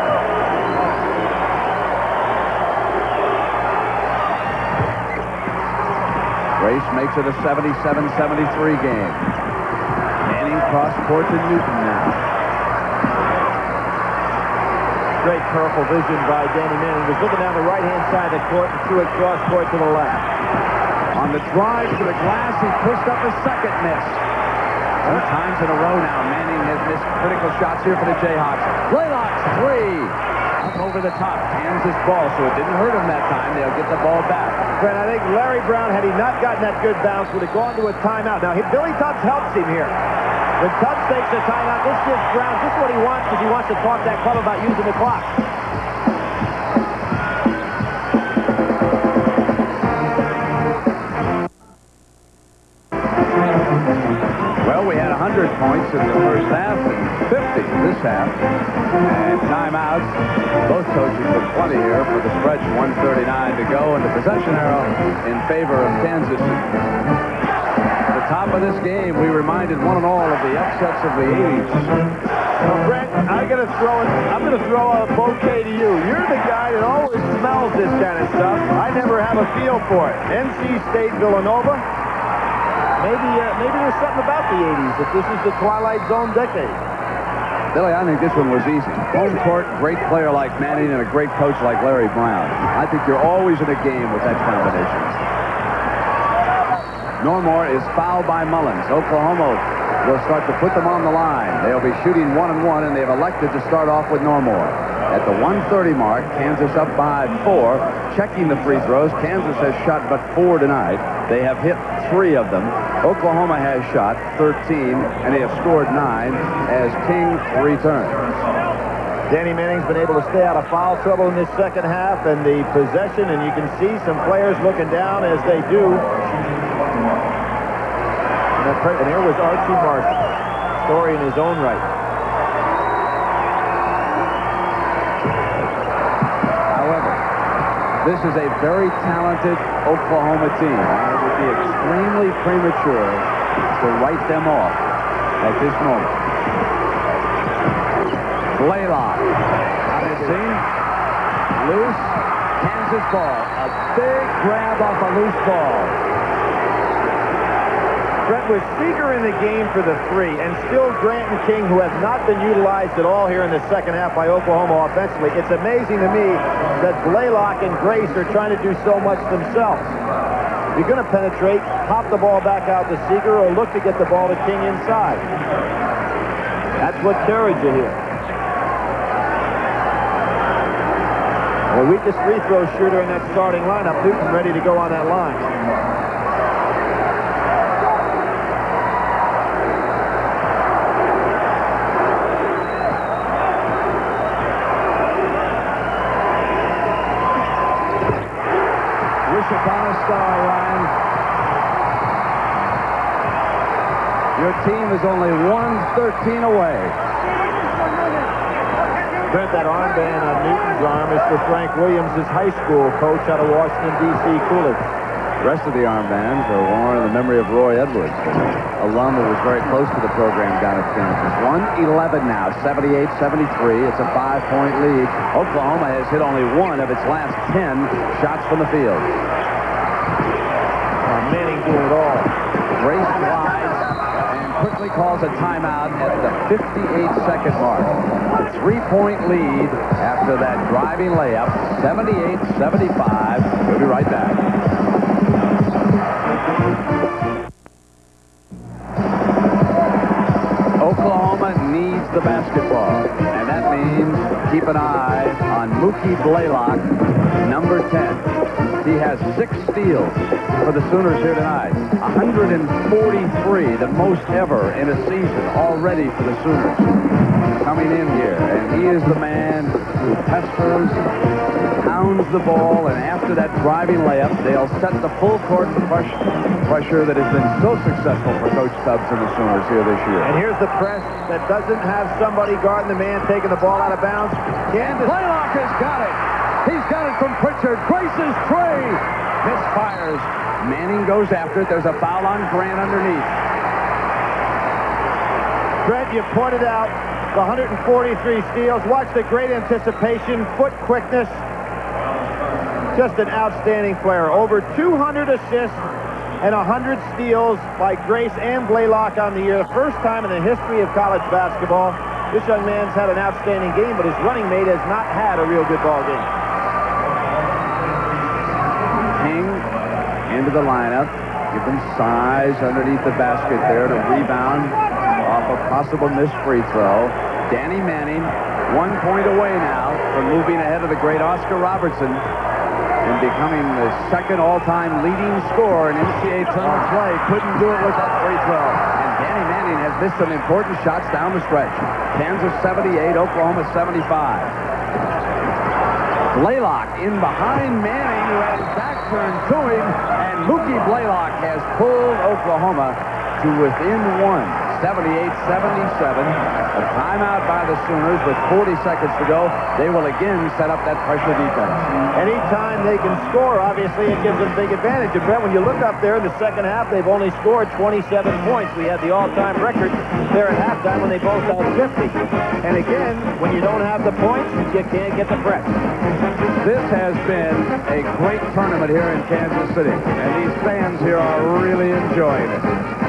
Grace makes it a 77-73 game. Manning cross court to Newton now. Great careful vision by Danny Manning. He was looking down the right-hand side of the court and threw it cross-court to the left. On the drive to the glass, he pushed up a second miss. 2 times in a row now, Manning has missed critical shots here for the Jayhawks. Blaylock's 3. Up over the top. Kansas ball, so it didn't hurt him that time. They'll get the ball back. Brent, I think Larry Brown, had he not gotten that good bounce, would have gone to a timeout. Now, Billy Tubbs helps him here. When Tubbs takes a timeout, this gives Brown just what he wants because he wants to talk that club about using the clock. Well, we had 100 points in the first half and 50 this half. And timeouts. Both coaches with 20 here for the stretch. 1:39 to go, and the possession arrow in favor of Kansas. At the top of this game, we reminded one and all of the upsets of the 80s. Well, Brent, I'm going to throw a bouquet to you. You're the guy that always smells this kind of stuff. I never have a feel for it. NC State, Villanova. Maybe there's something about the 80s, that this is the Twilight Zone decade. Billy, I think this one was easy. Home court, great player like Manning, and a great coach like Larry Brown. I think you're always in a game with that combination. Normore is fouled by Mullins. Oklahoma will start to put them on the line. They'll be shooting 1-and-1, and they've elected to start off with Normore. At the 1:30 mark, Kansas up by 4. Checking the free throws. Kansas has shot but 4 tonight. They have hit 3 of them. Oklahoma has shot 13, and they have scored 9 as King returns. Danny Manning's been able to stay out of foul trouble in this second half, and the possession, and you can see some players looking down as they do. And here was Archie Marshall. Story in his own right. However, this is a very talented Oklahoma team. It would be extremely premature to write them off at this moment. Blaylock. How did it seem? Loose. Kansas ball. A big grab off a loose ball. Brett, with Seeger in the game for the 3, and still Grant and King, who have not been utilized at all here in the second half by Oklahoma offensively, it's amazing to me that Blaylock and Grace are trying to do so much themselves. If you're going to penetrate, pop the ball back out to Seeger or look to get the ball to King inside. That's what carried you here. The weakest free throw shooter in that starting lineup, Newton, ready to go on that line. Upon a star, Ryan. Your team is only 113 away. Brent, that armband on Newton's arm is for Frank Williams, his high school coach out of Washington, D.C. Coolidge. The rest of the armbands are worn in the memory of Roy Edwards, an alum who was very close to the program down at Kansas. 1:11 now, 78-73. It's a 5-point lead. Oklahoma has hit only 1 of its last 10 shots from the field. Manning doing it all. Grace glides and quickly calls a timeout at the 58-second mark. A 3-point lead after that driving layup, 78-75. We'll be right back. Oklahoma needs the basketball, and that means keep an eye on Mookie Blaylock, number 10. He has 6 steals for the Sooners here tonight. 143, the most ever in a season already for the Sooners. Coming in here, and he is the man who pesters, pounds the ball, and after that driving layup, they'll set the full court pressure that has been so successful for Coach Tubbs and the Sooners here this year. And here's the press that doesn't have somebody guarding the man taking the ball out of bounds. Kansas. Blaylock has got it. He's got it from Pritchard. Grace's 3. Misfires. Manning goes after it. There's a foul on Grant underneath. Brent, you pointed out the 143 steals. Watch the great anticipation, foot quickness. Just an outstanding player. Over 200 assists and 100 steals by Grace and Blaylock on the year. The first time in the history of college basketball. This young man's had an outstanding game, but his running mate has not had a real good ball game. King into the lineup. Give them size underneath the basket there to rebound off a possible missed free throw. Danny Manning, 1 point away now from moving ahead of the great Oscar Robertson and becoming the second all-time leading scorer in NCAA tournament play. Couldn't do it with that free throw. And Danny Manning has missed some important shots down the stretch. Kansas 78, Oklahoma 75. Blaylock in behind Manning, who had his back turned to him, and Mookie Blaylock has pulled Oklahoma to within one, 78-77. A timeout by the Sooners with 40 seconds to go. They will again set up that pressure defense. Anytime they can score, obviously, it gives them a big advantage. And Brett, when you look up there in the second half, they've only scored 27 points. We had the all-time record there at halftime when they both had 50. And again, when you don't have the points, you can't get the press. This has been a great tournament here in Kansas City, and these fans here are really enjoying it.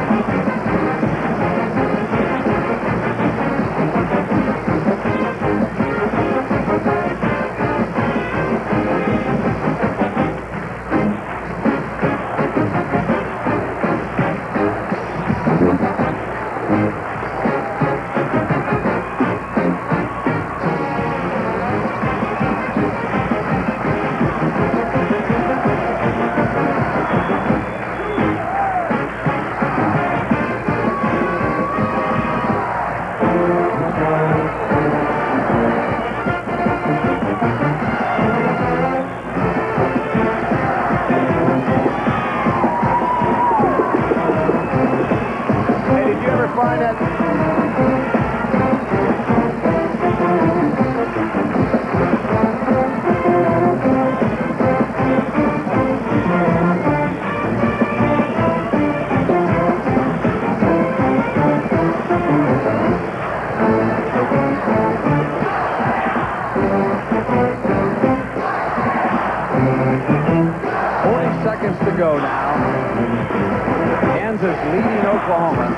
Oklahoma,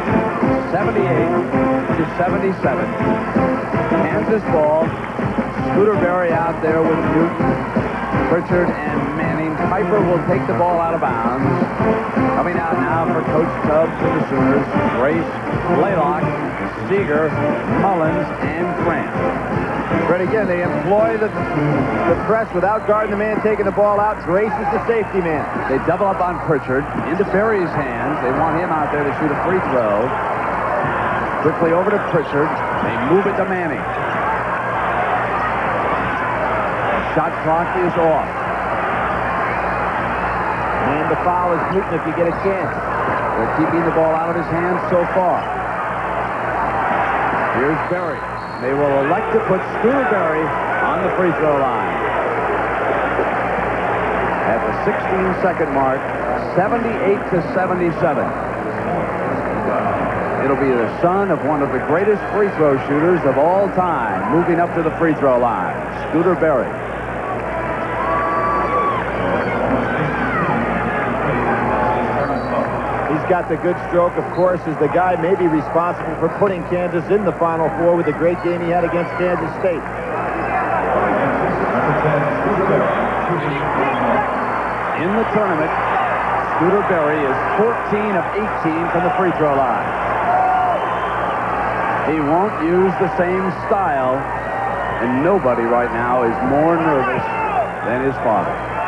78-77. Kansas ball. Scooter Berry out there with Newton, Pritchard, and Manning. Piper will take the ball out of bounds. Coming out now for Coach Tubbs and the Sooners. Grace, Blaylock, Seeger, Mullins, and Grant. But again, they employ the press without guarding the man taking the ball out. Grace is the safety man. They double up on Pritchard into Ferry's hands. They want him out there to shoot a free throw. Quickly over to Pritchard. They move it to Manning. Shot clock is off. And the foul is Newton if you get a chance. They're keeping the ball out of his hands so far. Here's Berry. They will elect to put Scooter Berry on the free throw line. At the 16-second mark, 78-77. It'll be the son of one of the greatest free throw shooters of all time, moving up to the free throw line, Scooter Berry. He's got the good stroke, of course, is the guy maybe responsible for putting Kansas in the Final Four with the great game he had against Kansas State. In the tournament, Scooter Berry is 14 of 18 from the free throw line. He won't use the same style, and nobody right now is more nervous than his father.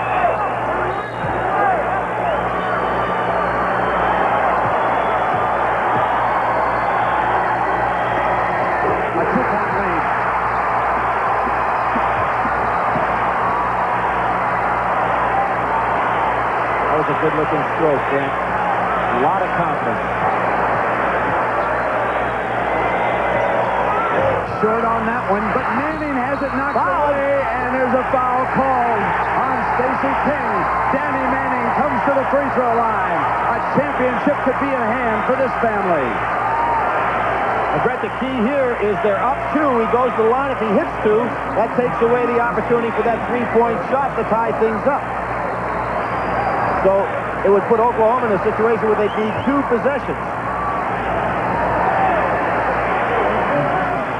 Good-looking stroke, Grant. A lot of confidence. Short on that one, but Manning has it knocked away, and there's a foul called on Stacey King. Danny Manning comes to the free throw line. A championship could be in hand for this family. Brett, the key here is they're up two. He goes to the line. If he hits two, that takes away the opportunity for that three-point shot to tie things up. So it would put Oklahoma in a situation where they need two possessions.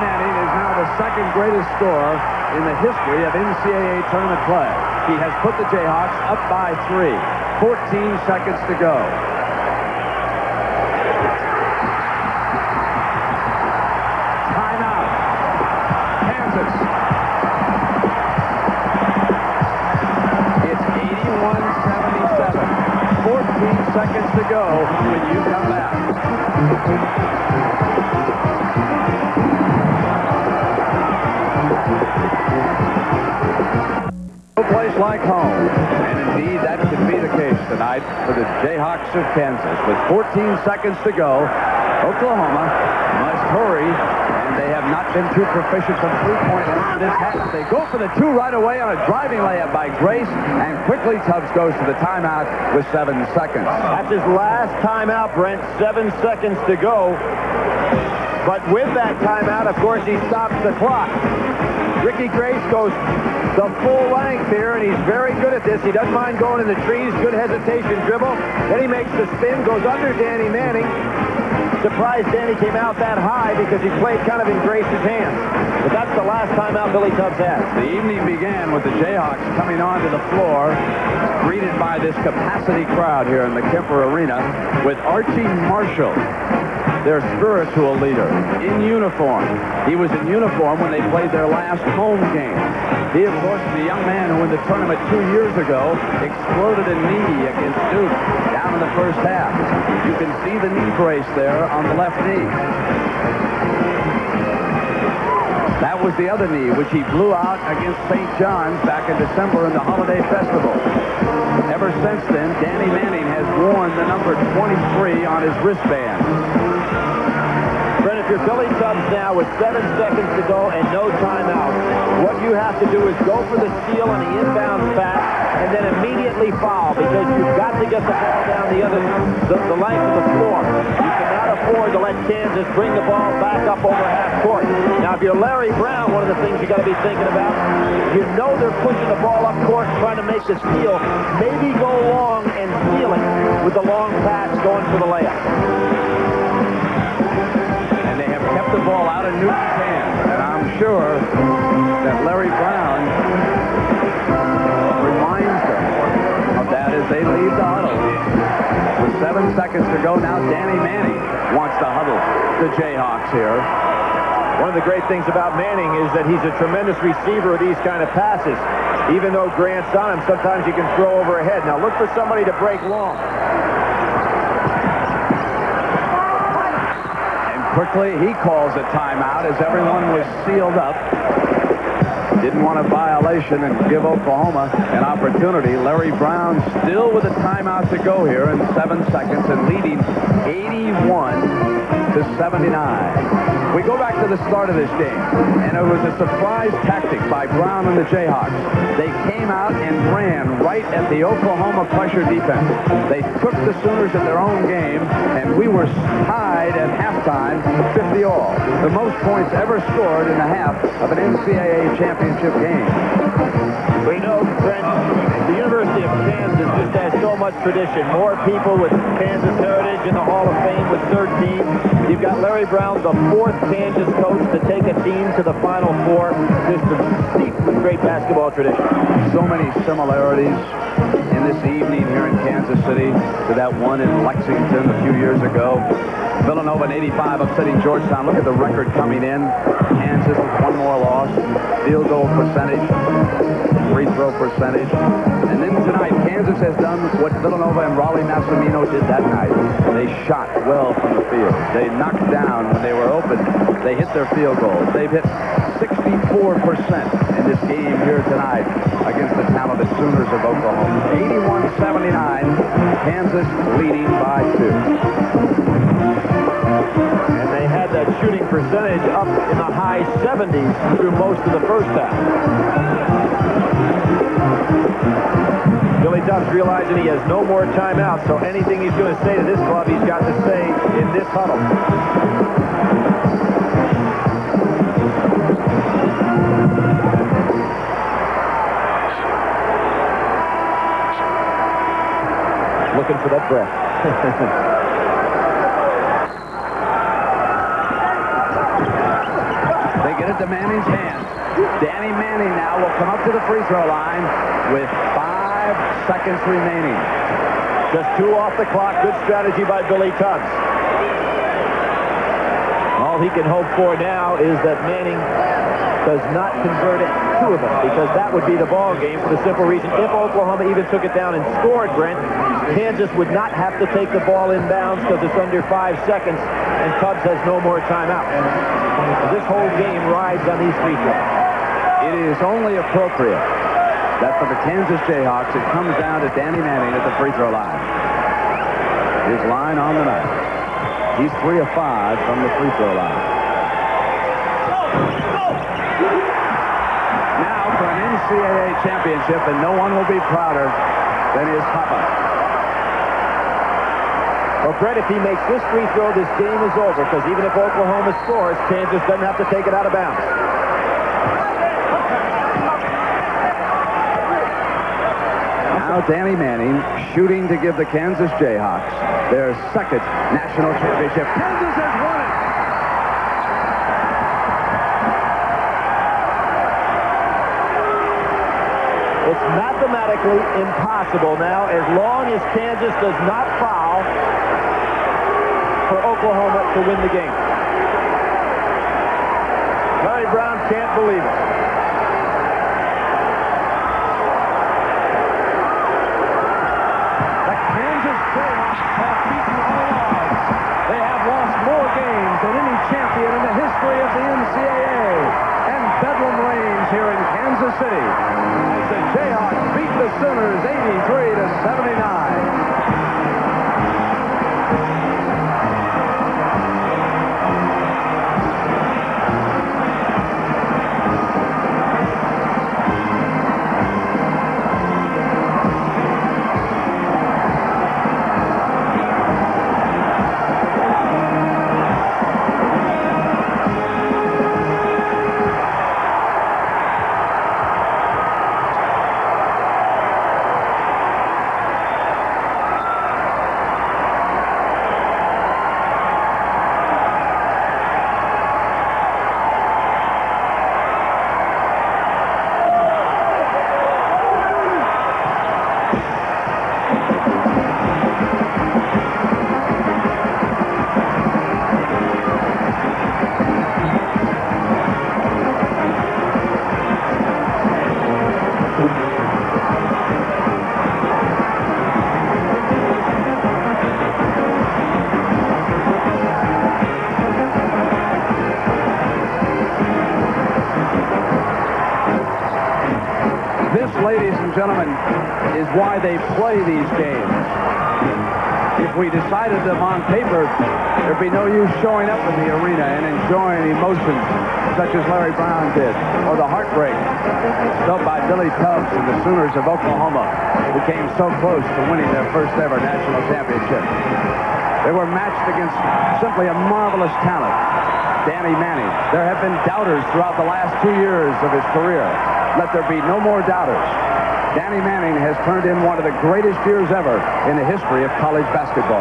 Manning is now the second greatest scorer in the history of NCAA tournament play. He has put the Jayhawks up by 3. 14 seconds to go. Timeout. Kansas. It's 81-77. 14 seconds to go when you come back. No place like home. And indeed, that could be the case tonight for the Jayhawks of Kansas. With 14 seconds to go, Oklahoma must hurry, and they have not been too proficient from three-point land this half. They go for the 2 right away on a driving layup by Grace, and quickly Tubbs goes to the timeout with 7 seconds. That's his last timeout, Brent. 7 seconds to go. But with that timeout, of course, he stops the clock. Ricky Grace goes the full length here, and he's very good at this. He doesn't mind going in the trees, good hesitation dribble. Then he makes the spin, goes under Danny Manning. Surprised Danny came out that high because he played kind of in Grace's hands. But that's the last timeout Billy Tubbs has. The evening began with the Jayhawks coming onto the floor, greeted by this capacity crowd here in the Kemper Arena, with Archie Marshall, their spiritual leader, in uniform. He was in uniform when they played their last home game. He, of course, is the young man who in the tournament 2 years ago exploded a knee against Duke down in the first half. You can see the knee brace there on the left knee. That was the other knee, which he blew out against St. John's back in December in the Holiday Festival. Ever since then, Danny Manning has worn the number 23 on his wristband. Brent, if you're Billy Tubbs now with 7 seconds to go and no timeout, what you have to do is go for the steal on the inbound pass and then immediately foul, because you've got to get the ball down the length of the floor. You cannot afford to let Kansas bring the ball back up over half court. Now, if you're Larry Brown, one of the things you got to be thinking about, you know they're pushing the ball up court trying to make the steal. Maybe go long and steal it with the long pass going for the layup. Kept the ball out of Newton's hands, and I'm sure that Larry Brown reminds them of that as they leave the huddle. With 7 seconds to go now, Danny Manning wants to huddle the Jayhawks here. One of the great things about Manning is that he's a tremendous receiver of these kind of passes. Even though Grant's on him, sometimes you can throw over a head. Now look for somebody to break long. Quickly, he calls a timeout as everyone was sealed up. Didn't want a violation and give Oklahoma an opportunity. Larry Brown still with a timeout to go here in 7 seconds and leading 81-79. We go back to the start of this game, and it was a surprise tactic by Brown and the Jayhawks. They came out and ran right at the Oklahoma pressure defense. They took the Sooners at their own game, and we were tied at halftime 50-all. The most points ever scored in the half of an NCAA championship game. We know, Brent, the University of Kansas just has so much tradition. More people with Kansas heritage in the Hall of Fame with 13. You've got Larry Brown, the 4th Kansas coach to take a team to the Final Four. Just steeped with great basketball tradition. So many similarities in this evening here in Kansas City to that one in Lexington a few years ago. Villanova in 85 upsetting Georgetown. Look at the record coming in. Kansas with 1 more loss. Field goal percentage. Free throw percentage. And then tonight, Kansas has done what Villanova and Raleigh Massimino did that night. They shot well from the field. They knocked down when they were open. They hit their field goals. They've hit 64% in this game here tonight against the talented Sooners of Oklahoma. 81-79, Kansas leading by 2. And they had that shooting percentage up in the high 70s through most of the first half. Billy Tubbs realizing he has no more timeouts, so anything he's going to say to this club, he's got to say in this huddle. Looking for that breath. into Manning's hands. Danny Manning now will come up to the free throw line with 5 seconds remaining. Just 2 off the clock. Good strategy by Billy Tubbs. All he can hope for now is that Manning does not convert it 2 of them, because that would be the ball game for the simple reason if Oklahoma even took it down and scored, Brent, Kansas would not have to take the ball inbounds because it's under 5 seconds and Tubbs has no more timeout. This whole game rides on these free throws. It is only appropriate that for the Kansas Jayhawks it comes down to Danny Manning at the free throw line. His line on the night. He's 3 of 5 from the free throw line. Now for an NCAA championship, and no one will be prouder than his papa. Well, Brett, if he makes this free throw, this game is over, because even if Oklahoma scores, Kansas doesn't have to take it out of bounds. Now Danny Manning shooting to give the Kansas Jayhawks their 2nd national championship. Kansas has won it! It's mathematically impossible now, as long as Kansas does not foul, for Oklahoma to win the game. Larry Brown can't believe it. The Kansas Jayhawks have beaten all odds. They have lost more games than any champion in the history of the NCAA. And bedlam reigns here in Kansas City as the Jayhawks beat the Sooners 83-79. Ladies and gentlemen, is why they play these games. If we decided them on paper, there'd be no use showing up in the arena and enjoying emotions such as Larry Brown did, or the heartbreak felt by Billy Tubbs and the Sooners of Oklahoma, who came so close to winning their first ever national championship. They were matched against simply a marvelous talent, Danny Manning. There have been doubters throughout the last 2 years of his career. Let there be no more doubters. Danny Manning has turned in one of the greatest years ever in the history of college basketball.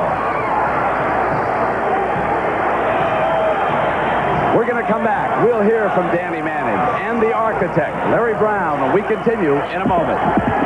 We're going to come back. We'll hear from Danny Manning and the architect, Larry Brown, when we continue in a moment.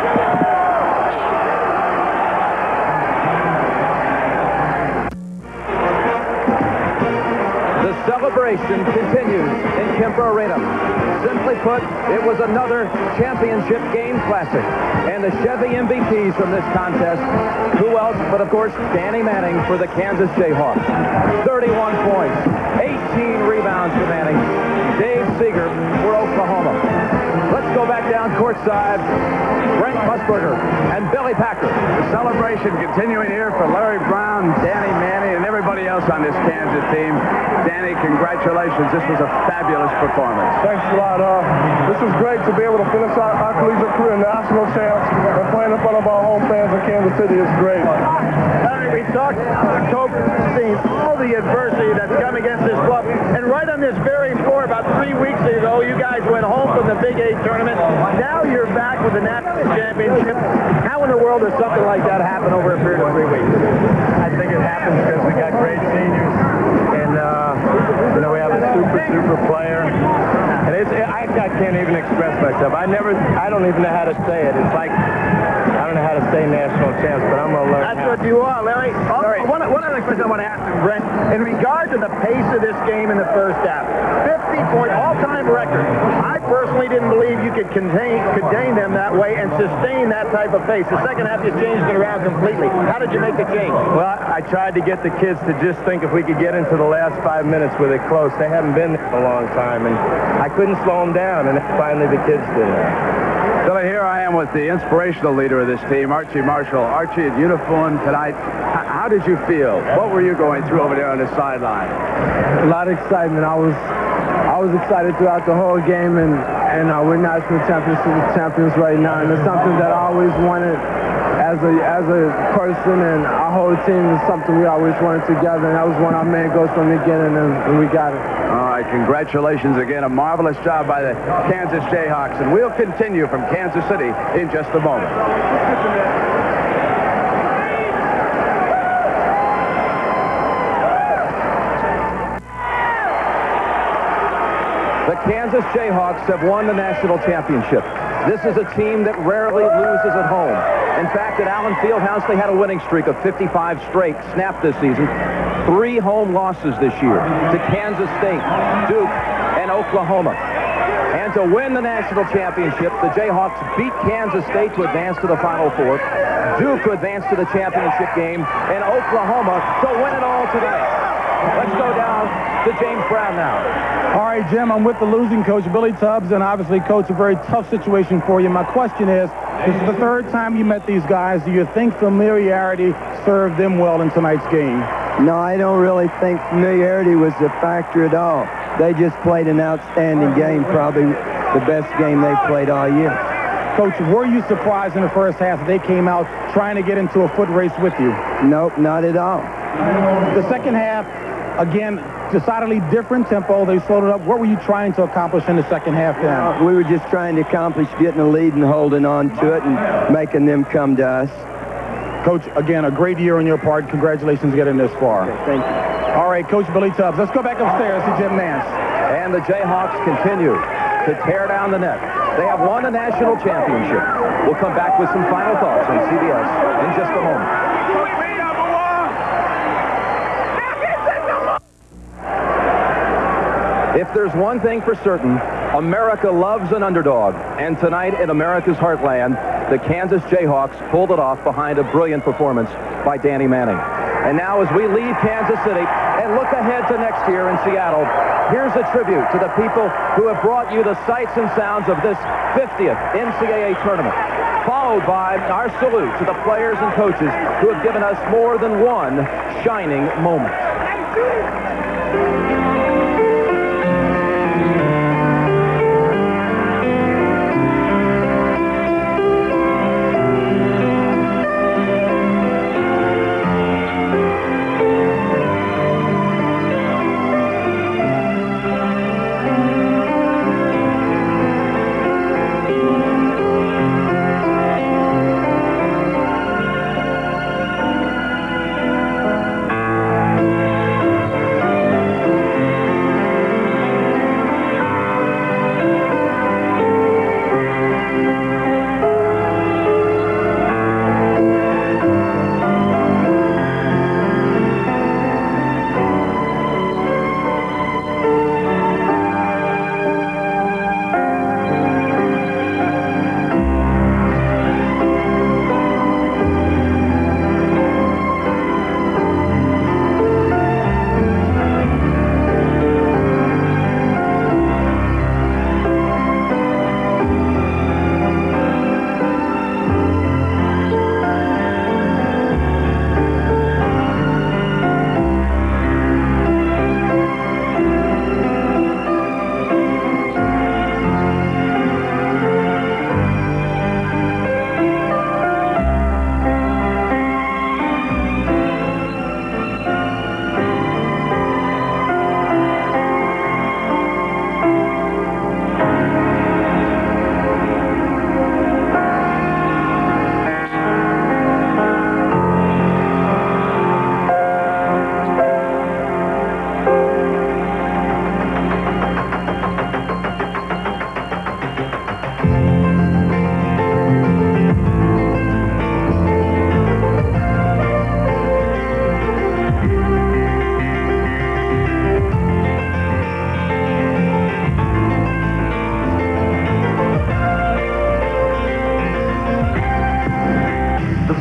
The celebration continues in Kemper Arena. Simply put, it was another championship game classic. And the Chevy MVPs from this contest, who else but, of course, Danny Manning for the Kansas Jayhawks. 31 points, 18 rebounds for Manning. Dave Seeger for Oklahoma. Let's go back down courtside. Brent Musburger and Billy Packer. The celebration continuing here for Larry Brown, Danny Manning, and everybody else on this Kansas team. Danny, congratulations. This was a fabulous performance. Thanks a lot. This is great to be able to finish our collegiate career national champs and playing in front of our home fans in Kansas City is great. We talked Coach seeing all the adversity that's come against this club, and right on this very floor about 3 weeks ago, you guys went home from the Big 8 tournament. Now you're back with the national championship. How in the world does something like that happen over a period of 3 weeks? I think it happens because we got great seniors, and we have a super player. And I can't even express myself. I don't even know how to say it. It's like, I don't know how to say national champs, but I'm going to learn That's what you are, Larry. One other question I want to ask you, Brent. In regard to the pace of this game in the first half, 50-point all-time record. I personally didn't believe you could contain them that way and sustain that type of pace. The second half, you changed it around completely. How did you make the change? Well, I tried to get the kids to just think if we could get into the last 5 minutes with it close. They haven't been there a long time, and I couldn't slow them down, and finally the kids did it. So here I am with the inspirational leader of this team, Archie Marshall. Archie, in uniform tonight, how did you feel? What were you going through over there on the sideline? A lot of excitement. I was excited throughout the whole game, and we're national champions right now, and it's something that I always wanted as a person, and our whole team is something we always wanted together, and that was one of our main goals from the beginning, and we got it. All right, congratulations again. A marvelous job by the Kansas Jayhawks, and we'll continue from Kansas City in just a moment. The Kansas Jayhawks have won the national championship. This is a team that rarely loses at home. In fact, at Allen Fieldhouse, they had a winning streak of 55 straight snapped this season. 3 home losses this year to Kansas State, Duke, and Oklahoma. And to win the national championship, the Jayhawks beat Kansas State to advance to the Final Four, Duke to advance to the championship game, and Oklahoma to win it all tonight. Let's go down to James Brown now. All right, Jim, I'm with the losing coach, Billy Tubbs, and obviously, Coach, a very tough situation for you. My question is, this is the 3rd time you met these guys. Do you think familiarity served them well in tonight's game? No, I don't really think familiarity was a factor at all. They just played an outstanding game, probably the best game they've played all year. Coach, were you surprised in the first half that they came out trying to get into a foot race with you? Nope, not at all. The second half, again, decidedly different tempo. They slowed it up. What were you trying to accomplish in the second half then? We were just trying to accomplish getting a lead and holding on to it and making them come to us. Coach, again, a great year on your part. Congratulations getting this far. Okay, thank you. All right, Coach Billy Tubbs. Let's go back upstairs to Jim Nance. And the Jayhawks continue to tear down the net. They have won the national championship. We'll come back with some final thoughts on CBS in just a moment. If there's one thing for certain, America loves an underdog. And tonight in America's heartland, the Kansas Jayhawks pulled it off behind a brilliant performance by Danny Manning. And now as we leave Kansas City and look ahead to next year in Seattle, here's a tribute to the people who have brought you the sights and sounds of this 50th NCAA tournament, followed by our salute to the players and coaches who have given us more than one shining moment.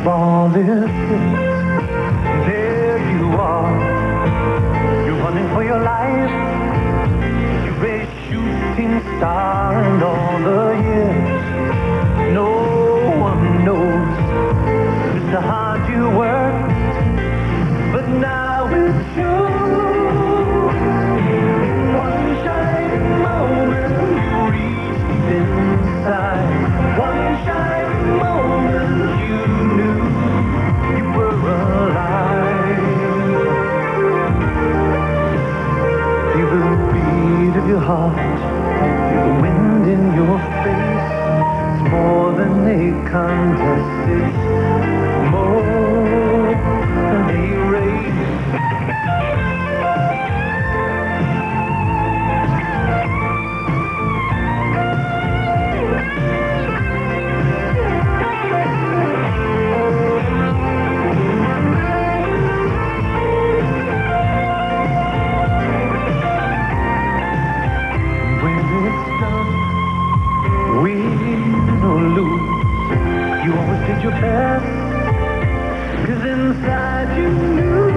ball is hit. There you are. You're running for your life. You're a shooting star, and all the years no one knows just how hard you worked, but now it shows. One shining moment you reached inside. One shining moment you knew you were alive. Feel the beat of your heart, feel the wind in your face. It's more than a contest, it's more than a race. Win or lose, you always did your best, 'cause inside you knew